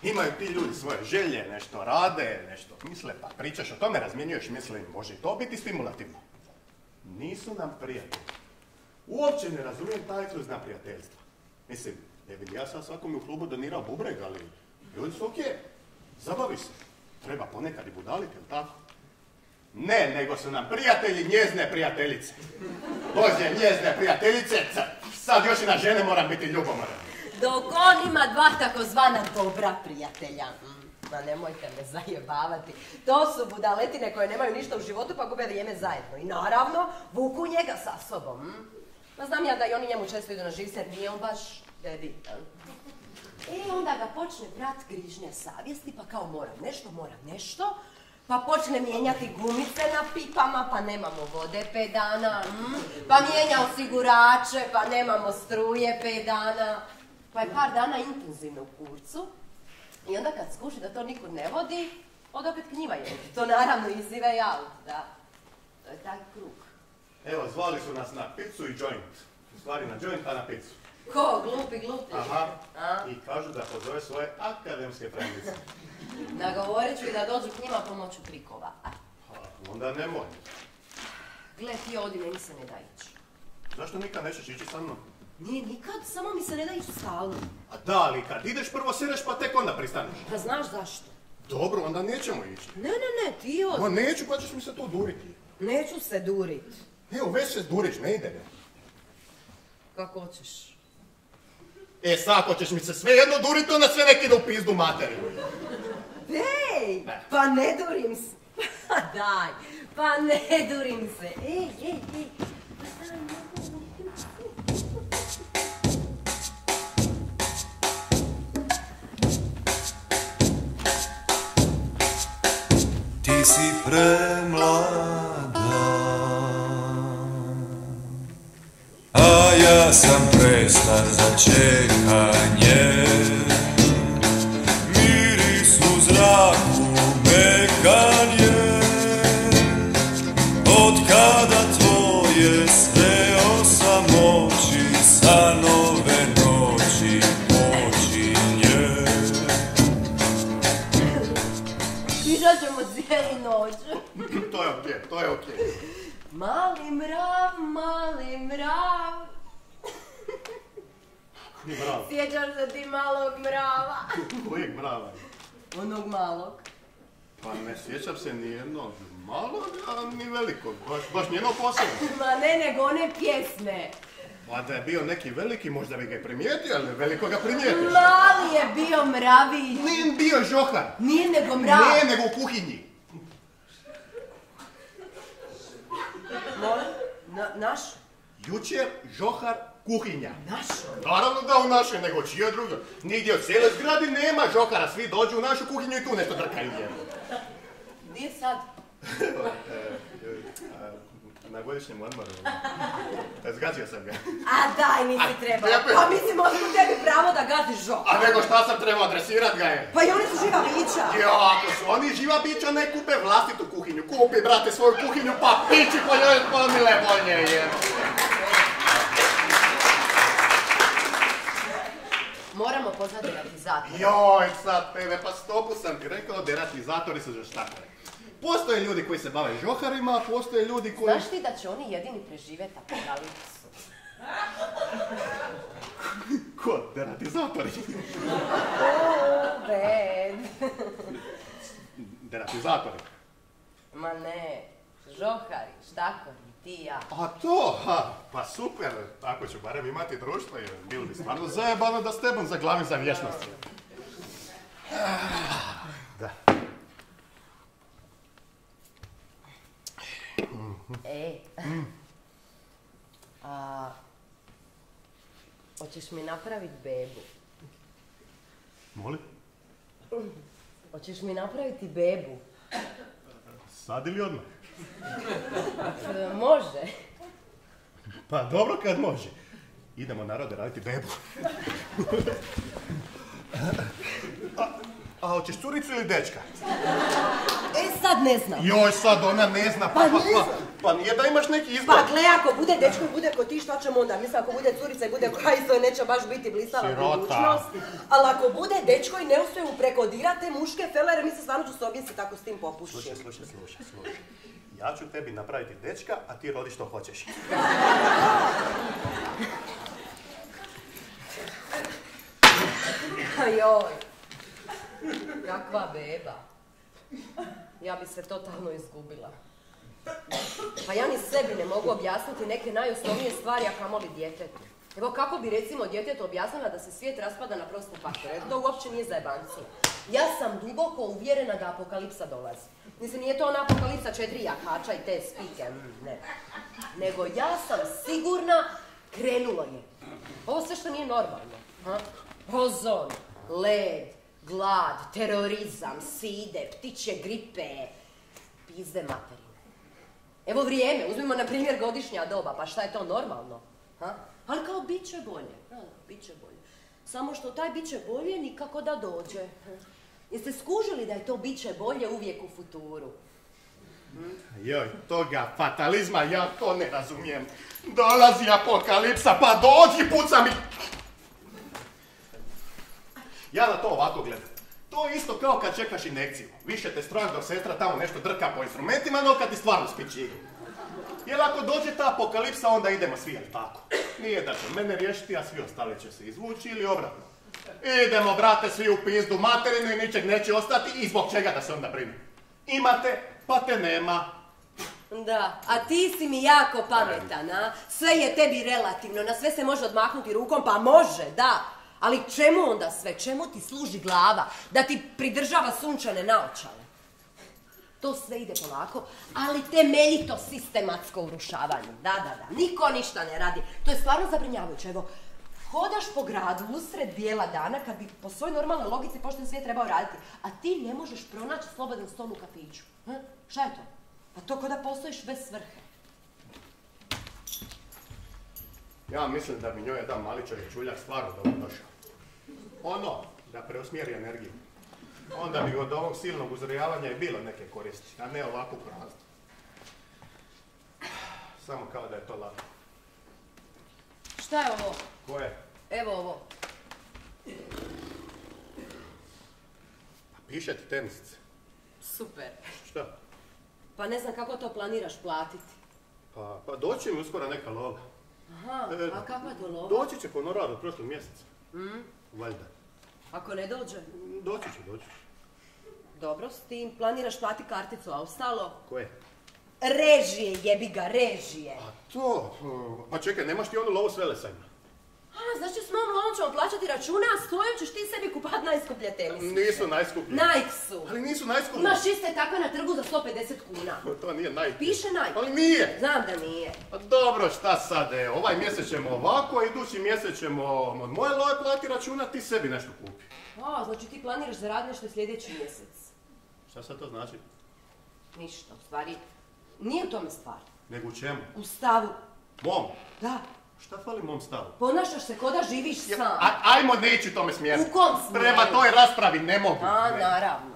Imaju ti ljudi svoje želje, nešto rade, nešto misle, pa pričaš o tome, razmjenjuješ misli, može i to biti stimulativno. Nisu nam prijatelji. Uopće ne razumijem taj kroz na prijateljstva. Mislim, ne bi ja sad svakome u klubu donirao bubreg, ali ljudi su okej. Zabavi se. Treba ponekad i budaliti, jel tako? Ne, nego su nam prijatelji njezne prijateljice. Bože, njezne prijateljice, sad još i na žene moram biti ljubomoran. Dok on ima dva takozvana dobra prijatelja. Ma nemojte me zajebavati. To su budaletine koje nemaju ništa u životu pa gube vrijeme zajedno. I naravno, vuku njega sa sobom. Ma znam ja da i oni njemu često idu na živce jer nije on baš dedi. E, onda ga počne brat grižnja savjesti pa kao moram nešto, moram nešto. Pa počne mijenjati gumice na pipama, pa nemamo vode pet dana. Mm? Pa mijenja osigurače, pa nemamo struje pet dana. Pa je par dana intenzivno u kurcu. I onda kad skuši da to nikud ne vodi, od opet k njima je. To naravno izive out, da. To je taj krug. Evo, zvali su nas na picu i joint. U stvari na joint, a na picu. Ko? Glupi, glupi. Aha. A? I kažu da pozove svoje akademske prendice. Nagovorit ću i da dođu k njima pomoću trikova. Aj. Onda nemoj. Gle, ti ovdje meni se ne da ići. Zašto nikad nećeš ići sa mnom? Nije nikad, samo mi se ne da ići stalno. A da, ali kad ideš prvo sjedeš pa tek onda pristaneš. Pa znaš zašto? Dobro, onda nećemo ići. Ne, ne, ne, ti od... Ma neću, pa ćeš mi se to duriti. Neću se durit. Evo, već se duriš, ne ide. Kako hoćeš? E, sad, ako ćeš mi se sve jedno duriti, onda sve nek ide u pizdu materiju. Ej, pa ne durim se. Pa daj, pa ne durim se. Ej, ej, ej. Pa daj, ne durim se. Ti si premlada, a ja sam prestar za čekanje. Miris u zraku mekan je, od kada tvoje sreo sam oči sa nove noći počinje. Ižat ćemo cijelu noć. To je okej, to je okej. Mali mrav, mali mrav. Koji mrav? Sjećaš se ti malog mrava? Kojeg mrava? Onog malog. Pa ne sjećam se ni jednog malog, a ni velikog. Baš, baš nijedno posebno. Ma ne, nego one pjesme. Pa da je bio neki veliki, možda bi ga i primijetio, ali veliko ga primijetiš. Mali je bio mravić. Nije bio žohar. Nije nego mrav. Nije nego u kuhinji. Molim? Na, naš? Jučer žohar kuhinja. Naš? Naravno da u našoj, nego čija druga. Nigdje od cijele zgradi nema žohara, svi dođu u našu kuhinju i tu nešto drkaju jedno. Gdje sad? Na godišnjem odmoru. Zgazio sam ga. A daj, nisi A, trebao. lijepo je. Pa mislim, otkud tebi pravo da gaziš žohar. A nego šta sam trebao, dresirat ga je? Pa i oni su živa bića. Jo, ako su oni živa bića, ne kupe vlastitu kuhinju. Kupi, brate, svoju kuhinju, pa pići po njoj pomile bolje je. Moramo pozvati deratizatora. Joj, sad tebe, pa stopu sam ti rekao, deratizatori su žeštakari. Postoje ljudi koji se bave žoharima, a postoje ljudi koji... Znaš ti da će oni jedini preživjeti apokalipsu? Ko? Deratizatori? Oh, bad. Deratizatori? Ma ne, žohari, štakori, ti i ja. A to, ha, pa super, tako ću barem imati društvo jer bilo bi stvarno zajebano da s tebom zaglavim za vječnost. Da. E, a, hoćeš mi napraviti bebu? Molim? Hoćeš mi napraviti bebu? Sad ili odmah? E, može. Pa dobro kad može. Idemo narode raditi bebu. a, a hoćeš curicu ili dečka? E, sad ne znam. Joj, sad ona ne zna. Pa, Pa pa, ne pa. znam. Pa nije da imaš neki izbor. Pa gle, ako bude dečko i bude ko ti, šta ćemo onda? Mislim, ako bude curica i bude koja isto neće baš biti blistava budućnost. Ali ako bude dečko i ne uspije mu prekodirati te muške felere, mislim, stvarno ću se objesiti tako s tim popušćem. Slušaj, slušaj, slušaj, slušaj. Ja ću tebi napraviti dečka, a ti rodi što hoćeš. Joj, kakva beba. Ja bi se totalno izgubila. Pa ja ni sebi ne mogu objasniti neke najosnovnije stvari, a kamoli djetetu. Evo kako bi recimo djetetu objasnila da se svijet raspada na proste faktere, to uopće nije zajebancija. Ja sam duboko uvjerena da apokalipsa dolazi. Mislim, nije to ona apokalipsa četiri jahača i te spike, ne. Nego ja sam sigurna, krenulo je. Ovo sve što nije normalno. Ha? Ozon, led, glad, terorizam, side, ptičje gripe, pizde materine. Evo vrijeme, uzmimo na primjer godišnja doba, pa šta je to normalno? Ha? Ali kao bit će bolje, da, bit će bolje. Samo što taj bit će bolje nikako da dođe. Jeste skužili da je to bit će bolje uvijek u futuru? Hm? Joj, toga fatalizma, ja to ne razumijem. Dolazi apokalipsa, pa dođi, puca mi! Ja na to ovako gledam. To je isto kao kad čekaš injekciju. Više te strojan dok sestra tamo nešto drka po instrumentima, no kad ti stvarno spiči igru. Jer ako dođe ta apokalipsa, onda idemo svi, jel tako? Nije da će mene riješiti, a svi ostali će se izvući ili obratno. Idemo, brate, svi u pizdu materinu i ničeg neće ostati i zbog čega da se onda brinu. Imate, pa te nema. Da, a ti si mi jako pametan, a? Sve je tebi relativno, na sve se može odmahnuti rukom, pa može, da. Ali čemu onda sve? Čemu ti služi glava? Da ti pridržava sunčane naočale? To sve ide polako, ali temeljito sistematsko urušavanje. Da, da, da. Niko ništa ne radi. To je stvarno zabrinjavajuće. Evo, hodaš po gradu usred bijela dana kad bi po svojoj normalnoj logici pošten svijet trebao raditi, a ti ne možeš pronaći slobodan stol u kafiću. Hm? Šta je to? Pa to ko da postojiš bez svrhe. Ja mislim da bi njoj jedan mali čovjek čuljak stvarno dobro došao. Ono, da preusmjeri energiju. Onda bi od ovog silnog uzrujavanja i bilo neke koristi, a ne ovako prazno. Samo kao da je to lako. Šta je ovo? Koje? Evo ovo. Piše ti tenisice. Super. Šta? Pa ne znam kako to planiraš platiti. Pa, pa doći mi uskoro neka lova. Aha, E, a kakva je to lova? Doći će honorar od prošlog mjeseca. Mm? Valjda. Ako ne dođe? Doći će, doći će. Dobro, s tim planiraš platiti karticu, a ostalo? Koje? Režije, jebi ga, režije. A to, pa čekaj, nemaš ti onu lovu s Velesajma? A, znači s mom lovom ćemo plaćati računa, a stojom ćeš ti sebi kupat najskuplje tenisice. Nisu najskuplje. Nike su. Ali nisu najskuplje. Imaš iste takve na trgu za sto pedeset kuna. To nije Nike. Piše Nike. Ali nije. Znam da nije. Pa dobro, šta sad, e, ovaj mjesec ćemo ovako, a idući mjesec ćemo od moje love plati računa, ti sebi nešto kupi. A, znači ti planiraš zaraditi nešto sljedeći mjesec. Šta sad to znači? Ništa, u stvari, nije u tome stvar. Nego u čemu? U stavu. Mom? Da. Šta fali mom stavu? Ponašaš se ko da živiš sam. A, ajmo neći u tome smjeru. U kom smjeru? Prema toj raspravi ne mogu. A, ne. naravno.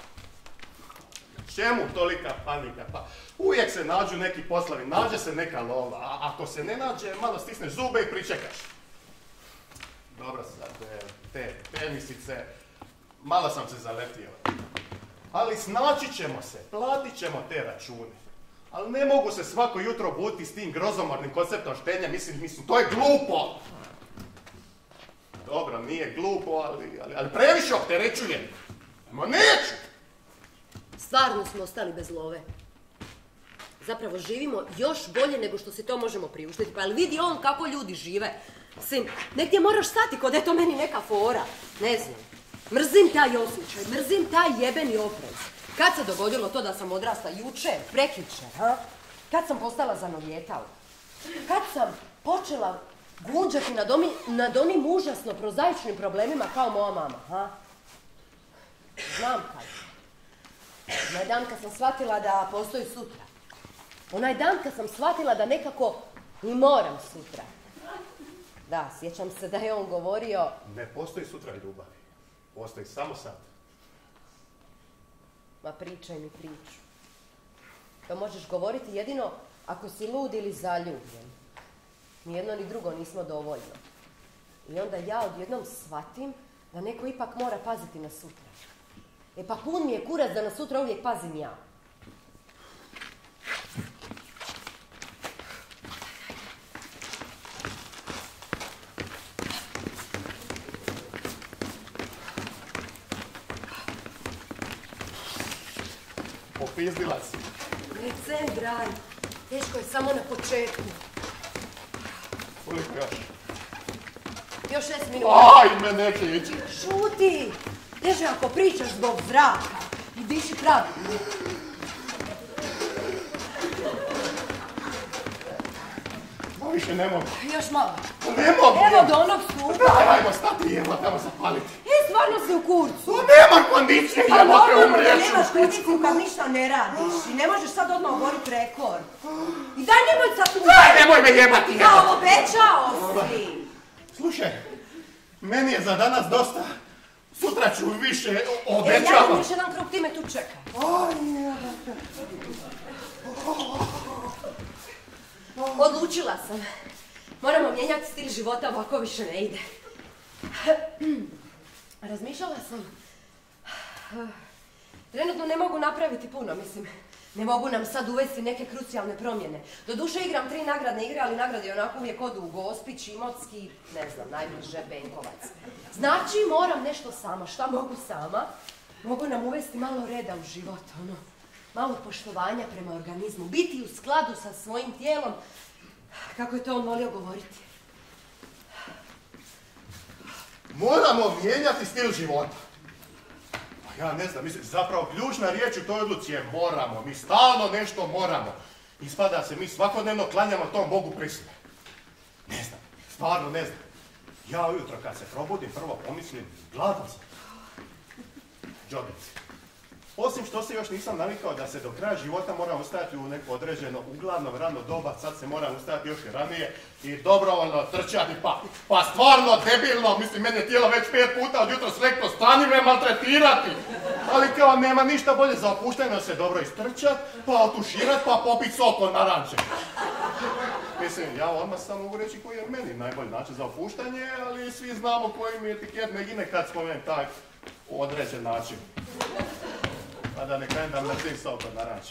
Čemu tolika panika? Pa uvijek se nađu neki poslovi, nađe se neka lova, a ako se ne nađe, malo stisneš zube i pričekaš. Dobro sad, te tenisice, malo sam se zaletio. Ali snaći ćemo se, platit ćemo te račune. Ali ne mogu se svako jutro buditi s tim grozomornim konceptom štenja, mislim, mislim, to je glupo! Dobro, nije glupo, ali, ali, ali previše opterećujem. Ma neću! Stvarno smo ostali bez love. Zapravo živimo još bolje nego što si to možemo priuštiti. Pa jel vidi on kako ljudi žive? Sin, negdje moraš stati kod je to meni neka fora. Ne znam. Mrzim taj osjećaj, mrzim taj jebeni oprez. Kad se dogodilo to da sam odrasla? Jučer, prekjučer, ha? Kad sam postala zanovjetala? Kad sam počela gunđati nad, omi, nad onim užasno prozaičnim problemima kao moja mama, ha? Znam kad. Onaj dan kad sam shvatila da postoji sutra. Onaj dan kad sam shvatila da nekako i moram sutra. Da, sjećam se da je on govorio... Ne postoji sutra ljubavi. Postoji samo sad. Ma pričaj mi priču. To možeš govoriti jedino ako si lud ili zaljubljen, ni jedno ni drugo nismo dovoljno. I onda ja odjednom shvatim da neko ipak mora paziti na sutra. E pa pun mi je kurac da na sutra uvijek pazim ja. Popizdila si. Ne centraj, teško je samo na početku. Koliko još? Još šest minuta. Aj, me neće ići. Šuti! Teže ako pričaš zbog zraka i diši pravilno. Ma više ne mogu. Još malo. Ne mogu. Evo do onog stupa. Daj, ajmo stati, jeba, tamo zapaliti. E, stvarno si u kurcu. No nema kondicije, Pa jeba te normalno da umriješ. nemaš kondiciju kad ništa ne radiš i ne možeš sad odmah oboriti rekord. I daj nemoj sad tu... Daj, nemoj me jebati, jeba. Kao obećao si. Slušaj, meni je za danas dosta. Sutra ću više, E, ja obećavam. idem još jedan krug, ti me tu čekaj. Odlučila sam. Moramo mijenjati stil života, ovako više ne ide. Razmišljala sam. Trenutno ne mogu napraviti puno, mislim. Ne mogu nam sad uvesti neke krucijalne promjene. Doduše igram tri nagradne igre, ali nagrade onako uvijek odu u Gospić, Imotski, ne znam, najbliže Benkovac. Znači moram nešto sama. Šta mogu sama? Mogu nam uvesti malo reda u život, ono. Malo poštovanja prema organizmu. Biti u skladu sa svojim tijelom. Kako je to on volio govoriti? Moramo mijenjati stil života. Pa ja ne znam, mislim, zapravo ključna riječ u toj odluci je moramo. Mi stalno nešto moramo. Ispada se, mi svakodnevno klanjamo tom Bogu prisile. Ne znam, stvarno ne znam. Ja ujutro kad se probudim, prvo pomislim, gladan sam. Džogici. Osim što se još nisam navikao da se do kraja života moram ustajati u neko određeno, uglavnom rano doba, sad se moram ustajati još i ranije i dobrovoljno trčati, pa, pa stvarno debilno, mislim, meni je tijelo već pet puta od jutros reklo, stani me maltretirati. Ali kao nema ništa bolje za opuštanje, se dobro istrčat, pa otuširat, pa popit sok od naranče. Mislim, ja odmah sam mogu reći koji je meni najbolji način za opuštanje, ali svi znamo koji mi je etiket negine kad spomenem tak određen način. Pa da ne krenem da me tim sok od naranče.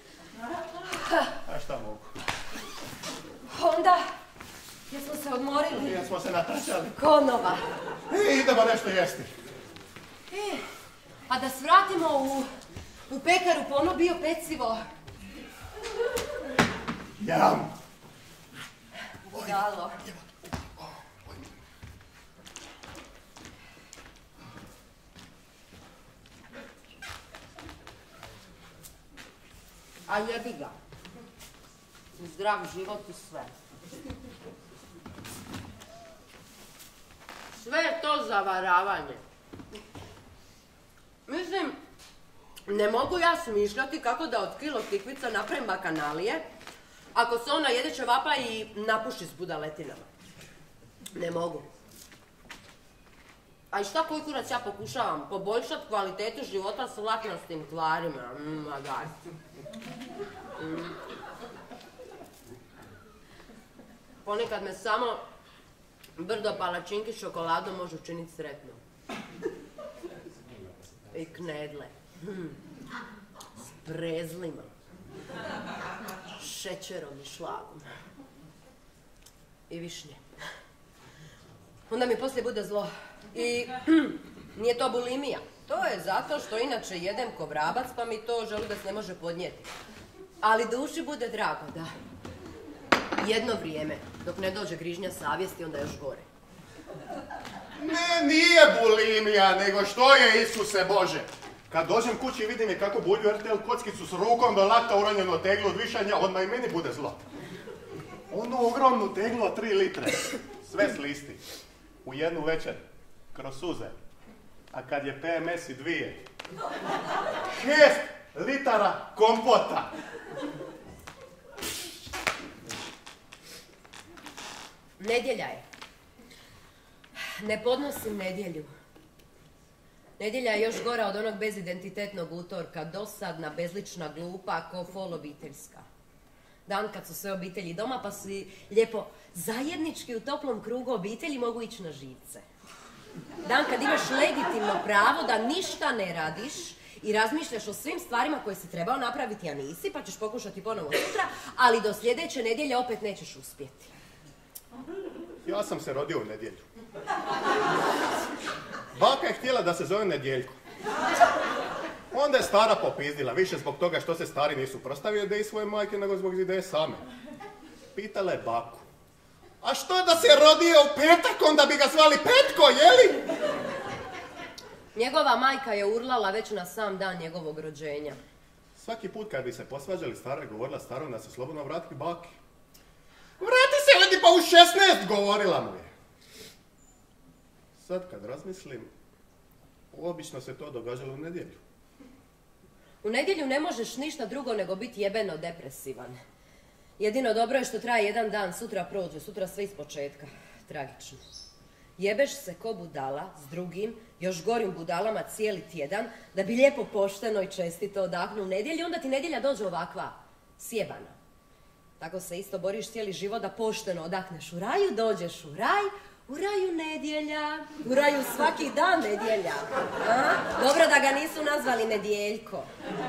A šta mogu? Onda, jesmo se odmorili? Jesmo se natrčali. Konova. E, idemo nešto jesti. E, a da svratimo u, u pekaru po ono bio pecivo. Jam. Budalo. A jebi ga. Zdrav život i sve. Sve je to zavaravanje. Mislim, ne mogu ja smišljati kako da od kilo tikvica napravim bakanalije, ako se ona jede ćevapa i napuši s budaletinama. Ne mogu. A i šta koji kurac ja pokušavam? Poboljšati kvalitetu života s vlaknastim tvarima. Mmm, a daj. Mm. Ponekad me samo brdo palačinki s čokoladom može učiniti sretno. I knedle. Hmm. S prezlima. Šećerom i šlagom. I višnje. Onda mi poslije bude zlo. I nije to bulimija. To je zato što inače jedem ko vrabac pa mi to želudac ne može podnijeti. Ali duši bude drago, da. Jedno vrijeme, dok ne dođe grižnja savjesti, onda još gore. Ne, nije bulimija, nego što je, Isuse Bože. Kad dođem kući i vidim je kako bulju er te el kockicu s rukom do lakta uronjeno teglu od višanja, odmah i meni bude zlo. Onu ogromnu teglu od tri litre, sve slisti, u jednu večer, kroz suze. A kad je pe em es i dvije, šest litara kompota. Nedjelja je. Ne podnosim nedjelju. Nedjelja je još gora od onog bezidentitetnog utorka, dosadna, bezlična, glupa, ko fol obiteljska. Dan kad su sve obitelji doma pa su lijepo zajednički u toplom krugu obitelji mogu ići na živce. Dan kad imaš legitimno pravo da ništa ne radiš i razmišljaš o svim stvarima koje si trebao napraviti, a nisi, pa ćeš pokušati ponovo sutra, ali do sljedeće nedjelje opet nećeš uspjeti. Ja sam se rodio u nedjelju. Baka je htjela da se zove Nedjeljko. Onda je stara popizdila, više zbog toga što se stari nisu prostavili ideji svoje majke, nego zbog ideje same. Pitala je baku: a što da se rodio u petak, onda bi ga zvali Petko, jeli? Njegova majka je urlala već na sam dan njegovog rođenja. Svaki put kad bi se posvađali, stara je govorila starom da se slobodno vratiti baki. Vrati se, vidi, pa u šesnaest, govorila mu je. Sad kad razmislim, obično se to događalo u nedjelju. U nedjelju ne možeš ništa drugo nego biti jebeno depresivan. Jedino dobro je što traje jedan dan, sutra prođe, sutra sve ispočetka. Tragično. Jebeš se ko budala s drugim, još gorim budalama cijeli tjedan, da bi lijepo pošteno i čestito odahnu u nedjelju, onda ti nedjelja dođe ovakva, sjebana. Tako se isto boriš cijeli život da pošteno odahneš u raju, dođeš u raj, u raju nedjelja, u raju svaki dan nedjelja. A? Dobro da ga nisu nazvali Nedjeljko.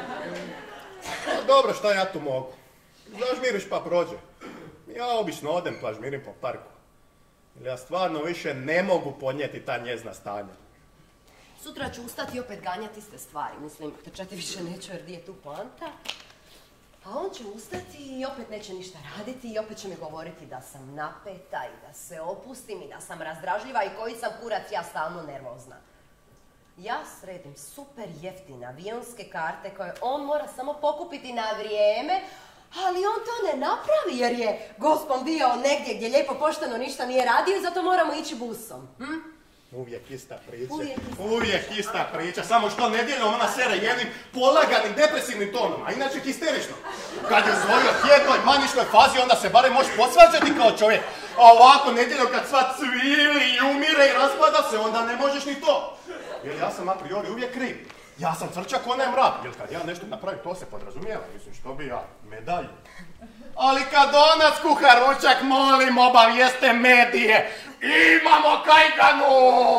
No, dobro, šta ja tu mogu? Zažmiriš pa prođe. Ja obično odem pa žmirim po parku. Ja stvarno više ne mogu podnijeti ta njezna stanja. Sutra ću ustati i opet ganjati iste stvari. Mislim, trčati više neću jer di je tu poanta. A on će ustati i opet neće ništa raditi i opet će mi govoriti da sam napeta i da se opustim i da sam razdražljiva i koji sam kurac, ja stalno nervozna. Ja sredim super jeftine avionske karte koje on mora samo pokupiti na vrijeme, ali on to ne napravi jer je gospon bio negdje gdje lijepo pošteno ništa nije radio i zato moramo ići busom. Hm? Uvijek ista priča. Uvijek ista, Uvijek ista priča. Samo što nedjeljom ona sere jednim polaganim, depresivnim tonom, a inače histerično. Kad je u svojoj tjednoj, maničnoj fazi, onda se barem možeš posvađati kao čovjek. A ovako nedjeljom kad sva cvili i umire i raspada se, onda ne možeš ni to. Jer ja sam a priori uvijek kriv. Ja sam crčak, ona je mrak. Jer kad ja nešto napravim, to se podrazumijeva. Mislim, što bi ja? Medalju. Ali kad ona skuha ručak, molim, obavijeste medije. Imamo kajganu!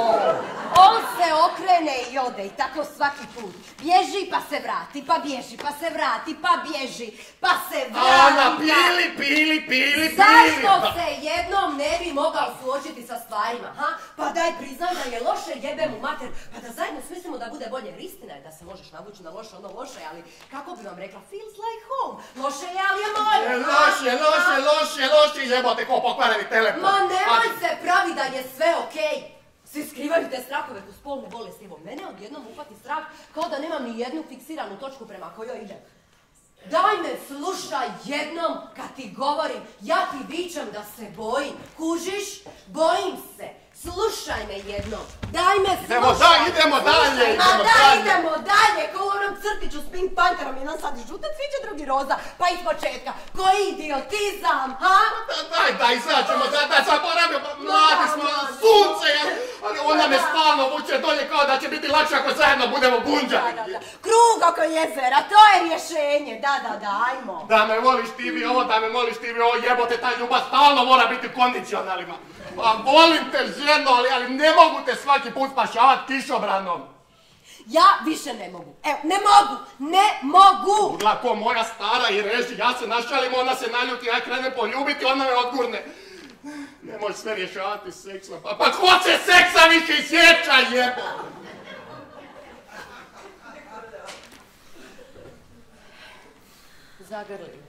On se okrene i ode i tako svaki put. Bježi pa se vrati, pa bježi, pa se vrati, pa bježi, pa se vrati. Ana, pili, pili, pili, pili. Zašto se jednom ne bi mogao suočiti sa stvarima, ha? Pa daj priznaj da je loše, jebem u mater, pa da zajedno smislimo da bude bolje. Jer istina je da se možeš navući na loše, ono loše, ali kako bi vam rekla, feels like home. Loše je, ali je moje. Loše, loše, loše, loše, jebote ko pokvareni telefon. Ma nemoj se pravi da je sve okej. Svi skrivaju te strahove u spolne bolesti. Evo, mene odjednom upati strah kao da nemam ni jednu fiksiranu točku prema kojoj idem. Daj me slušaj jednom kad ti govorim. Ja ti vičem da se bojim. Kužiš? Bojim se. Slušaj me jednom. Daj me slušaj. Idemo dalje, idemo dalje, idemo dalje. dalje. idemo dalje. Kao u onom crtiću s Pink Pantherom. Jedan sad žuta cviće, drugi roza. Pa iz početka. Koji idiotizam, ha? Daj, da izađemo, da, da zaboravimo, mladi smo, sunce, ali ona me stalno vuče dolje kao da će biti lakše ako zajedno budemo bunđani. Da, da, da. Krug oko jezera, to je rješenje. Da, da, da, ajmo. Da me voliš ti bi ovo, da me voliš ti bi ovo, jebote, ta ljubav stalno mora biti u kondicionalima. Pa volim te ženo, ali, ali ne mogu te svaki put spašavati kišobranom. Ja više ne mogu. Evo, ne mogu, ne mogu. Udla ko moja stara i reži, ja se našalim, ona se naljuti, ja krenem poljubiti, ona me odgurne. Ne možeš sve rješavati seksom, pa, pa ko se seksa više sjeća, jebo? Zagrli.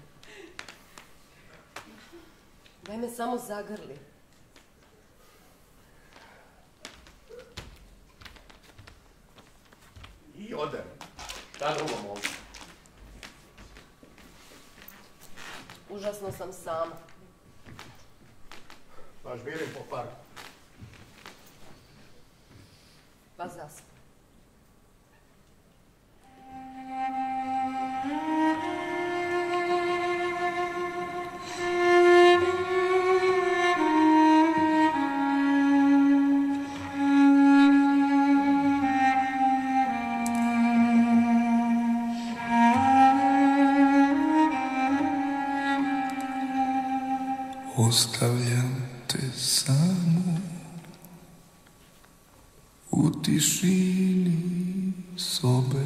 Daj me samo zagrli. I odem. Šta drugo mogu? Užasno sam sama. Pa žmirim po parku. Pa zaspa. Ostavljam te samu u tišini sobe,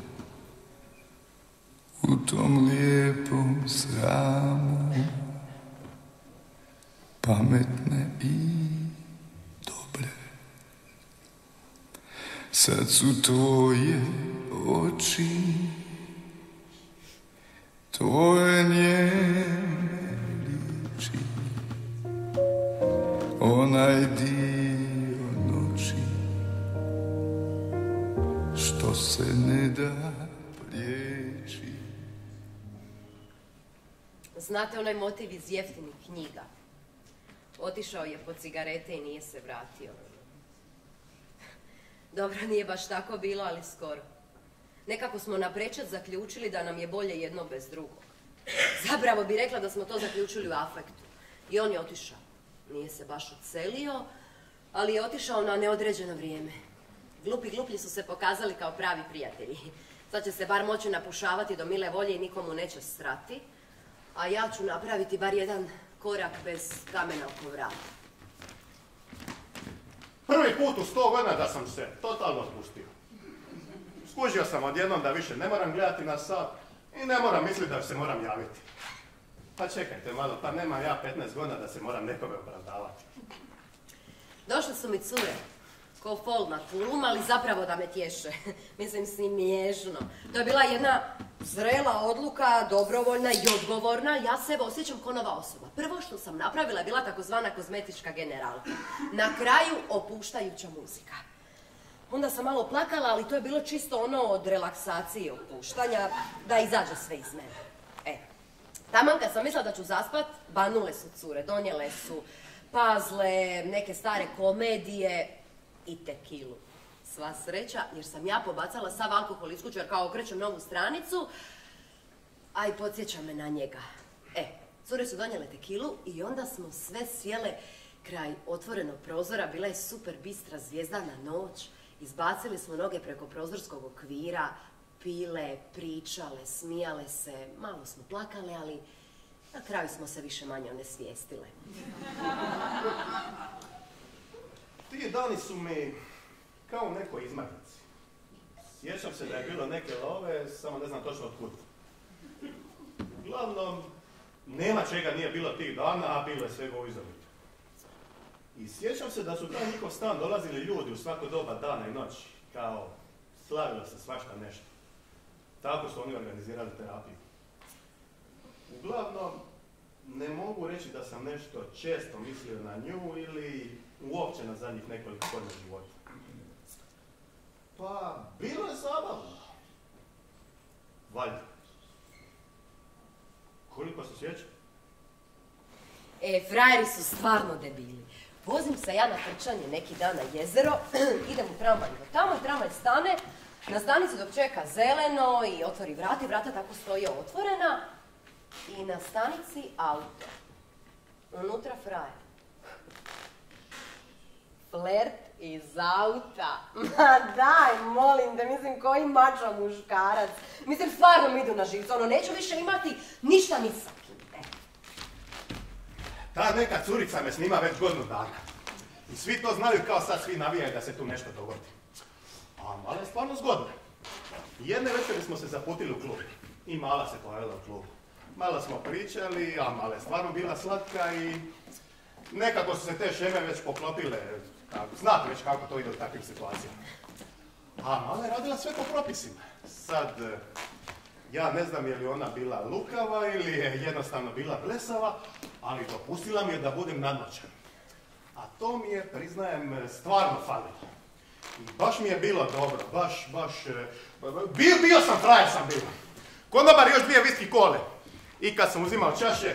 u tom lijepom sramu, pametne i dobre. Sad su tvoje oči, tvoje njene liči, onaj dio noći što se ne da prijeći. Znate onaj motiv iz jeftinih knjiga? Otišao je po cigarete i nije se vratio. Dobro, nije baš tako bilo, ali skoro. Nekako smo naprečac zaključili da nam je bolje jedno bez drugog. Zapravo bi rekla da smo to zaključili u afektu. I on je otišao. Nije se baš odselio, ali je otišao na neodređeno vrijeme. Glupi gluplji su se pokazali kao pravi prijatelji. Sad će se bar moći napušavati do mile volje i nikomu neće strati. A ja ću napraviti bar jedan korak bez kamena oko vrata. Prvi put u sto godina da sam se totalno spustio. Skužio sam odjednom da više ne moram gledati na sat i ne moram misliti da se moram javiti. Pa čekajte malo, pa nemam ja petnaest godina da se moram nekome opravdavati. Došle su mi cure, ko fol na tulum, ali zapravo da me tješe. Mislim, smiješno. To je bila jedna zrela odluka, dobrovoljna i odgovorna. Ja se osjećam ko nova osoba. Prvo što sam napravila je bila takozvana kozmetička generalka. Na kraju opuštajuća muzika. Onda sam malo plakala, ali to je bilo čisto ono od relaksacije i opuštanja, da izađe sve iz mene. E, taman kad sam mislila da ću zaspat, banule su cure, donijele su puzzle, neke stare komedije i tekilu. Sva sreća, jer sam ja pobacala sav alkohol iz kuće, jer kao okrećem novu stranicu, a i podsjeća me na njega. E, cure su donijele tekilu i onda smo sve sjele kraj otvorenog prozora, bila je super bistra zvijezdana noć, izbacili smo noge preko prozorskog okvira, pile, pričale, smijale se, malo smo plakale, ali na kraju smo se više manje onesvijestile. Ti dani su mi kao u nekoj izmagnici. Sjećam se da je bilo neke love, samo ne znam točno otkud. Uglavnom, nema čega nije bilo tih dana, a bilo je svega u izobitu. I sjećam se da su taj njihov stan dolazili ljudi u svako doba dana i noći, kao slavilo se svašta nešto. Tako su oni organizirali terapiju. Uglavnom, ne mogu reći da sam nešto često mislio na nju ili uopće na zadnjih nekoliko godina života. Pa, bilo je zabavno. Valjda. Koliko se sjeća? E, frajeri su stvarno debili. Vozim se ja na trčanje neki dan na jezero, idem u tramvaj do tamo i tramvaj stane, na stanici dok čeka zeleno i otvori vrata i vrata tako stoje otvorena i na stanici auto. Unutra frajer. Flert iz auta. Ma daj, molim te, mislim koji mačo muškarac. Mislim, stvarno mi idu na živce, ono, neću više imati ništa ni sa kim. E. Ta neka curica me snima već godinu dana. I svi to znaju kao sad svi navijaju da se tu nešto dogodi. A mala je stvarno zgodna. Jedne večeri smo se zaputili u klub. I mala se pojavila u klubu. Malo smo pričali, a mala je stvarno bila slatka i nekako su se te šeme već poklopile. Znate već kako to ide u takvim situacijama. A mala je radila sve po propisima. Sad, ja ne znam je li ona bila lukava ili je jednostavno bila blesava, ali dopustila mi je da budem nadmoćan. A to mi je, priznajem, stvarno falilo. I baš mi je bilo dobro, baš, baš... Bio, bio sam, frajer sam bio. Konobar još dvije viski kole. I kad sam uzimao čaše...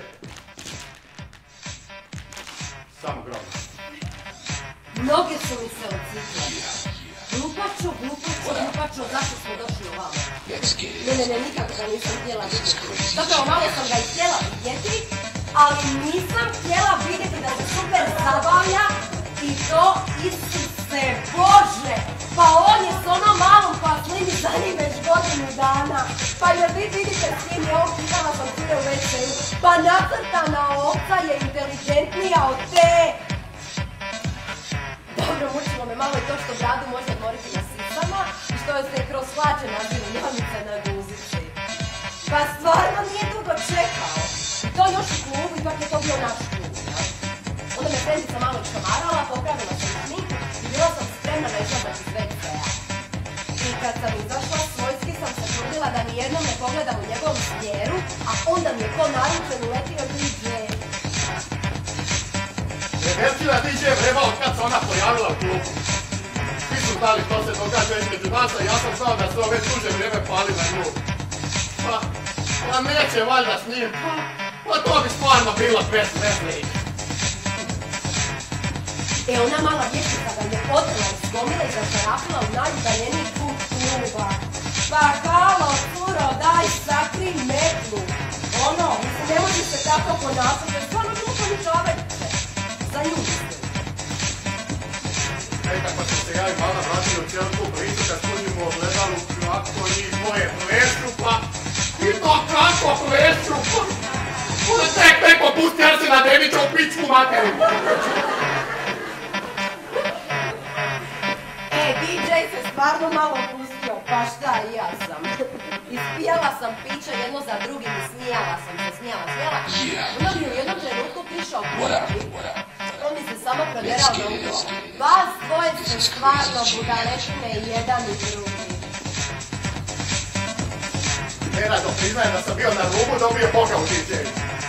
Samo gromno. Noge su mi se ociklile. Glupačo, glupačo, glupačo, zašto smo došli ovamo? Ne, ne, ne, nikako ga nisam htjela vidjeti. Zapravo malo sam ga i htjela vidjeti, ali nisam htjela vidjeti da se super zabavlja i to Isuse Bože! Pa on je s onom malom koja slimi za njim već godinu dana. Pa jer vi vidite s kim je on pitala sam cure u večeru. Pa nacrtana ovca je inteligentnija od te. Dobro, mučilo me malo i to što bradu može odmoriti na sisama i što je se kroz hlače naziru njamice na guzici. Pa stvarno nije dugo čekao. I to još u klubu, ipak je to bio naš klub. Onda me frendica malo išamarala, popravila sam sminku i bila sam spremna na izlazak iz ve cea. I kad sam izašla, svojski sam se trudila da nijednom ne pogledam u njegovom smjeru, a onda mi je ko naručen uletio di džej. Reversina di džej vreba od kad se ona pojavila u klubu. Svi su znali što se događa između nas, a ja sam znao da se ovo već duže vrijeme pali na nju. Pa, pa neće valjda s njim, pa, pa to bi stvarno bilo bez veze. E ona mala vještica ga je potrela iz gomile i zašarapila u najudaljeniji kut kluba. Pa halo, curo, daj sakri metlu. Ono, mislim, ne može se tako ponašati, jer stvarno bilo poničavajuće. Za nju mislim. Ej, tako sam se ja i mala vratili u cijelu tu priču kad služimo u ogledalu kako njih dvoje plešu, pa i to kako plešu, pa onda tek neko pusti Arsena Dedića u pičku materiju. E, di džej se stvarno malo pustio, pa šta i ja sam. Ispijala sam piće jedno za drugim i smijala sam se, smijala, smijala. Onda mi u jednom trenutku prišao kući. On mi se samo prodjerao na ugo. Vas dvoje ste stvarno budaletine jedan i drugi. Nenado priznaje da sam bio na rubu, dobio Boga u di džeju.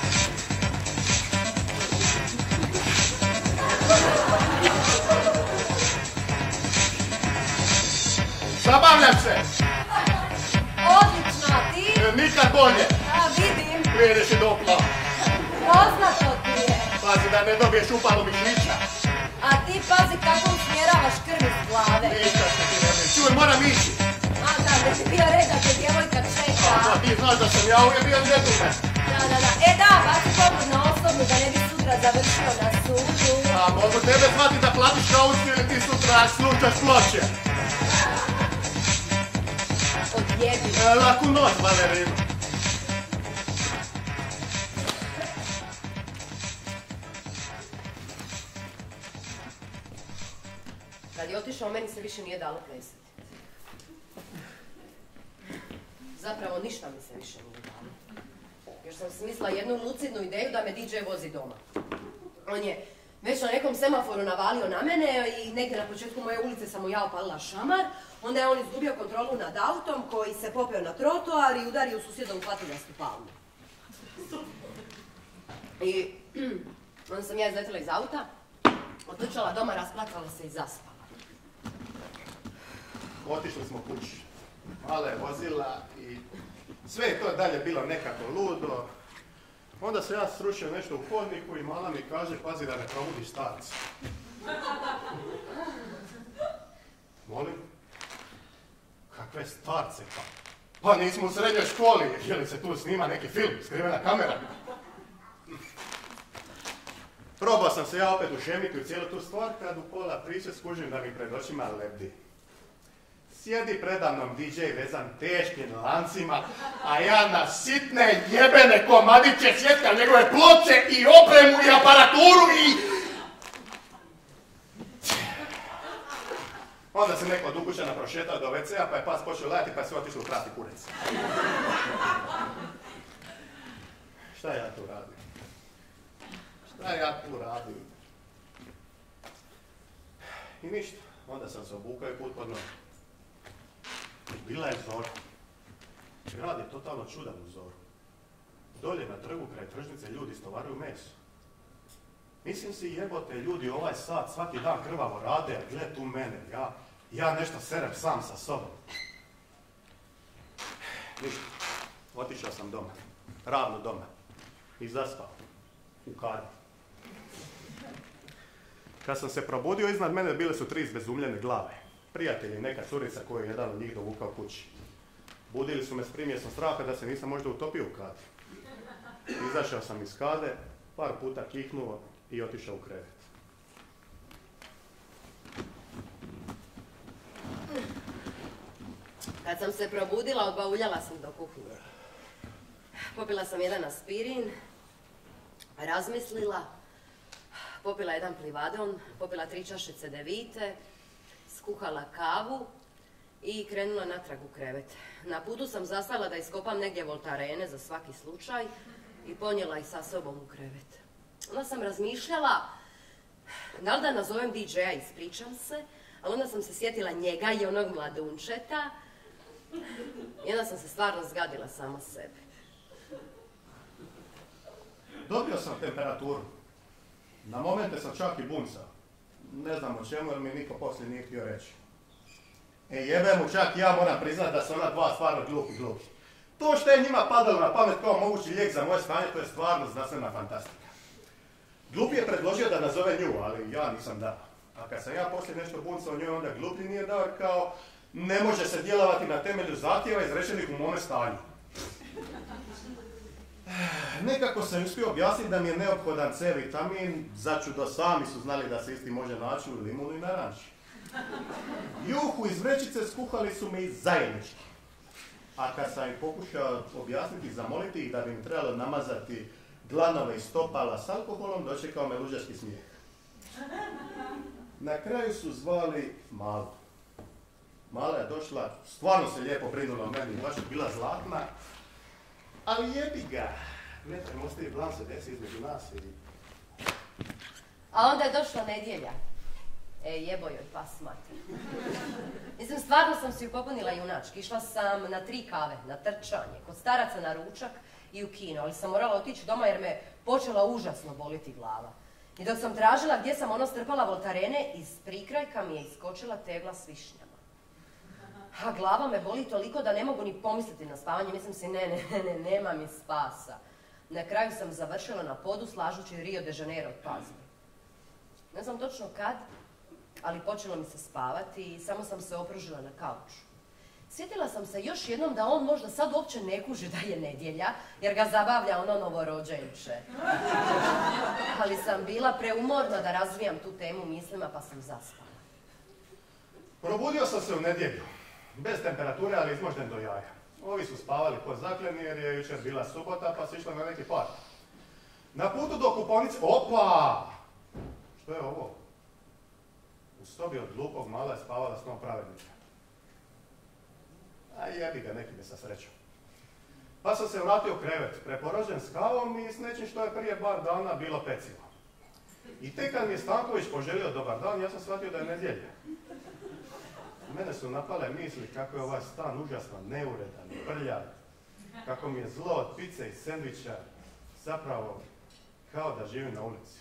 Zabavljam se! Odlično, a ti? E, nikad bolje! A, vidim. Klijeniš i dopla. Poznato ti je. Pazi da ne dobiješ upalu mišića. A ti pazi kako usmjeravaš krv iz glave. Ništa se ti ne bi. Čuj, moram ići. A da, ne bi bio red da te djevojka čeka. A, da, ti znaš da sam ja uvijek bio nedume. Da, da, da. E da, baci pogled na osobnu da ne bi sutra završio na sudu. A mogu tebe zvati da platiš kauciju ili ti sutra slučaš ploče. Odjebi. E, laku noć, balerinu. Kad je otišao, meni se više nije dalo plesati. Zapravo ništa mi se više nije dalo. Još sam smislila jednu lucidnu ideju da me di džej vozi doma. On je već na nekom semaforu navalio na mene i negdje na početku moje ulice sam mu ja opalila šamar. Onda je on izgubio kontrolu nad autom koji se popeo na trotoar i udario susjedovu patilastu palmu. I onda sam ja izletila iz auta, otrčala doma, rasplakala se i zaspala. Otišli smo kući. Mala je vozila i sve je to dalje bilo nekako ludo. Onda se ja srušio nešto u hodniku i mala mi kaže, pazi da ne probudiš starca. Molim? Kakve starce pa? Pa nismo u srednjoj školi, je li se tu snima neki film, skrivena kamera? Probao sam se ja opet ušemiti u cijelu tu stvar, kad u pola priče skužim da mi pred očima lebdi. Sjedi predamnom di džej vezan teškim lancima, a ja na sitne jebene komadiće sjetkam njegove ploče i opremu i aparaturu i... Onda se neko od ukućana prošetao do ve cea, pa je pas počeo lajati, pa je se otišao u prati kurec. Šta ja tu radim? Šta ja tu radim? I ništa. Onda sam se obukao i put pod nogu. Bila je zora. Grad je totalno čudan u zoru. Dolje na trgu kraj tržnice ljudi stovaruju meso. Mislim si, jebote, ljudi ovaj sat svaki dan krvavo rade, a gled tu mene, ja, ja nešto serem sam sa sobom. Ništa. Otišao sam doma. Ravno doma. I zaspao. U kadi. Kad sam se probudio, iznad mene bile su tri izbezumljene glave. Prijatelji, neka curica koju je jedan od njih dovukao kući. Budili su me s primjesom straha da se nisam možda utopio u kadi. Izašao sam iz kade, par puta kihnuo i otišao u krevet. Kad sam se probudila, odbauljala sam do kuhinje. Popila sam jedan aspirin razmislila, popila jedan plivadon, popila tri čaše cedevite, skuhala kavu i krenula natrag u krevet. Na putu sam zastala da iskopam negdje voltarene za svaki slučaj i ponijela ih sa sobom u krevet. Onda sam razmišljala da li da nazovem D J-a i ispričam se, ali onda sam se sjetila njega i onog mladunčeta i onda sam se stvarno zgadila sama sebe. Dobio sam temperaturu. Na momente sam čak i buncao. Ne znam o čemu jer mi niko poslije nije htio reći. E jebe mu, čak ja moram priznati da su ona dva stvarno glupi glupi. To što je njima padalo na pamet kao mogući lijek za moje stanje, to je stvarno znanstvena fantastika. Glupi je predložio da nazove nju, ali ja nisam dao. A kad sam ja poslije nešto buncao njoj, onda glupi nije dao jer kao ne može se djelovati na temelju zahtjeva izrečenih u mome stanju. Nekako sam uspio objasniti da mi je neophodan C vitamin, začudo sami su znali da se isti može naći u limunu i naranči. Juhu iz vrećice skuhali su mi zajednički. A kad sam ih pokušao objasniti i zamoliti ih da bi im trebalo namazati dlanove i stopala s alkoholom, dočekao me luđački smijeh. Na kraju su zvali Malu. Mala je došla, stvarno se lijepo brinula o meni, baš je bila zlatna. Ali jebi ga, nećemo ostavi blan se desi između nas i... A onda je došla nedjelja. E, jebo joj pas mater. Mislim, stvarno sam si ju popunila junački. Išla sam na tri kave, na trčanje, kod staraca na ručak i u kino, ali sam morala otići doma jer me počela užasno boliti glava. I dok sam tražila gdje sam ono strpala voltarene, iz prikrajka mi je iskočila tegla s višnjama. A glava me boli toliko da ne mogu ni pomisliti na spavanje. Mislim si, ne, ne, ne, nema mi spasa. Na kraju sam završila na podu slažući Rio de Janeiro od Pazme. Ne znam točno kad, ali počelo mi se spavati i samo sam se opružila na kauču. Sjetila sam se još jednom da on možda sad uopće ne kuži da je nedjelja, jer ga zabavlja ono novorođenče. Ali sam bila preumorna da razvijam tu temu mislima, pa sam zaspala. Probudio sam se u nedjelju. Bez temperature, ali izmožden do jaja. Ovi su spavali po zakleni jer je jučer bila subota, pa su išli na neki park. Na putu do kuponice... Opa! Što je ovo? U sobi od glupog Mala je spavala snom pravednika. A jebi ga, neki mi sa srećom. Pa sam se vratio u krevet, preporođen s kavom i s nečim što je prije bar dana bilo pecivo. I tek kad mi je Stanković poželio dobar dan, ja sam shvatio da je nedjelja. Mene su napale misli kako je ovaj stan užasno neuredan i prljav, kako mi je zlo od pice i sendviča, zapravo kao da živim na ulici.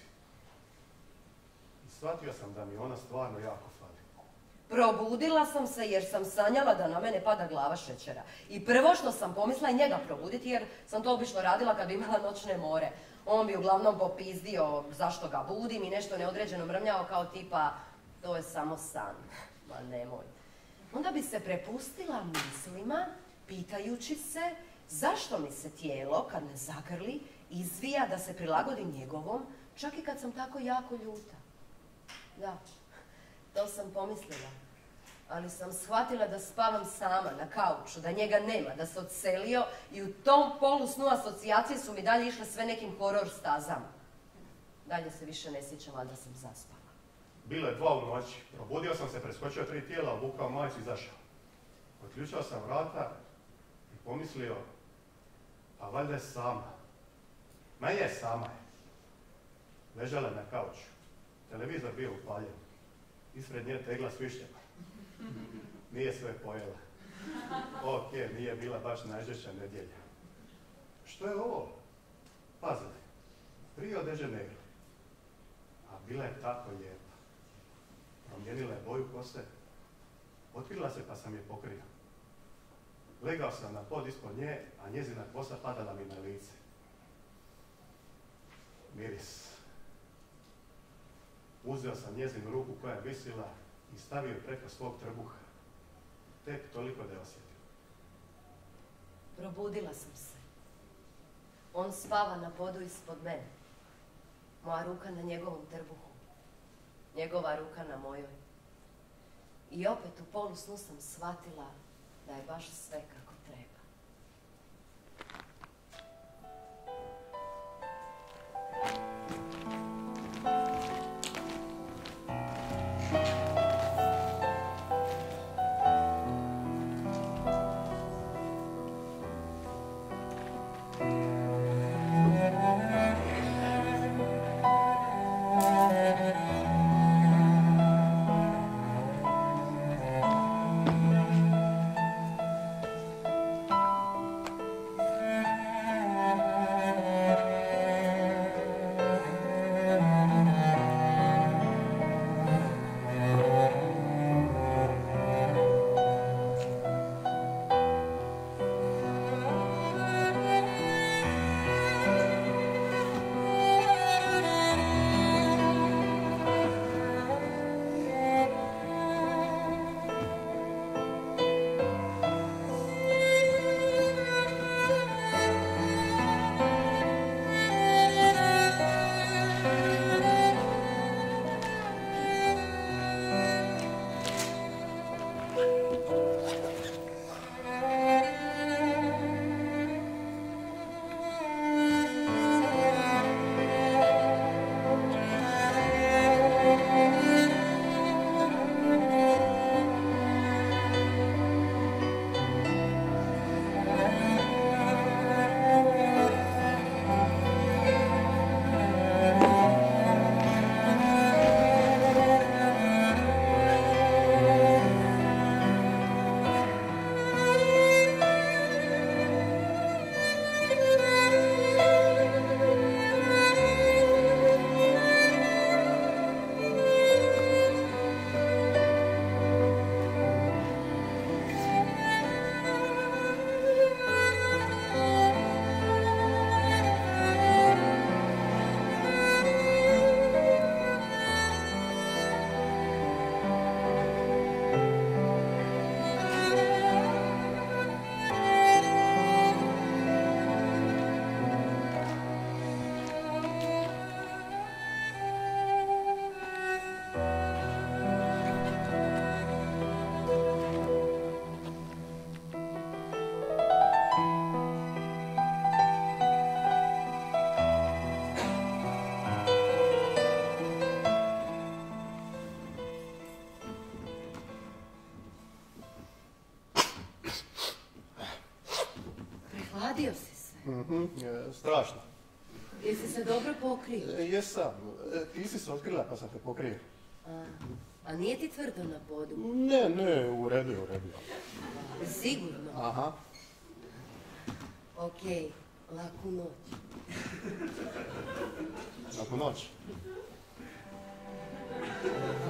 I shvatio sam da mi ona stvarno jako fali. Probudila sam se jer sam sanjala da na mene pada glava šećera. I prvo što sam pomislila je njega probuditi jer sam to obično radila kad bi imala noćne more. On bi uglavnom popizdio zašto ga budim i nešto neodređeno mrmljao kao tipa to je samo san. Ma nemoj. Onda bi se prepustila mislima, pitajući se zašto mi se tijelo, kad me zagrli, izvija da se prilagodim njegovom, čak i kad sam tako jako ljuta. Da, to sam pomislila, ali sam shvatila da spavam sama na kauču, da njega nema, da se odselio i u tom polusnu asocijacije su mi dalje išle sve nekim horor stazama. Dalje se više ne sjećam, ali da sam zaspala. Bilo je dva u noći. Probudio sam se, preskočio tri tijela, obukao majicu i izašao. Otključao sam vrata i pomislio, pa valjda je sama. Ma je, sama je. Ležala je na kauču. Televizor bio upaljen. Ispred nje tegla s višnjama. Nije sve pojela. Ok, nije bila baš najžešća nedjelja. Što je ovo? Pazili. Rio de Janeiro. A bila je tako lijepa. Promijenila je boju kose. Otkrila se pa sam je pokrio. Legao sam na pod ispod nje, a njezina kosa padala mi na lice. Miris. Uzeo sam njezinu ruku koja je visila i stavio preko svog trbuha. Tek toliko da je osjetio. Probudila sam se. On spava na podu ispod mene. Moja ruka na njegovom trbuhu. Njegova ruka na mojoj. I opet u polusnu sam shvatila da je baš sve kako treba. Mhm, e, strašno. Jesi se dobro pokrio? E, jesam. E, ti si se otkrila pa sam te pokrio. A, a nije ti tvrdo na podu? Ne, ne, u redu je, u redu je. Sigurno? Aha. Okej, laku noć. Laku noć.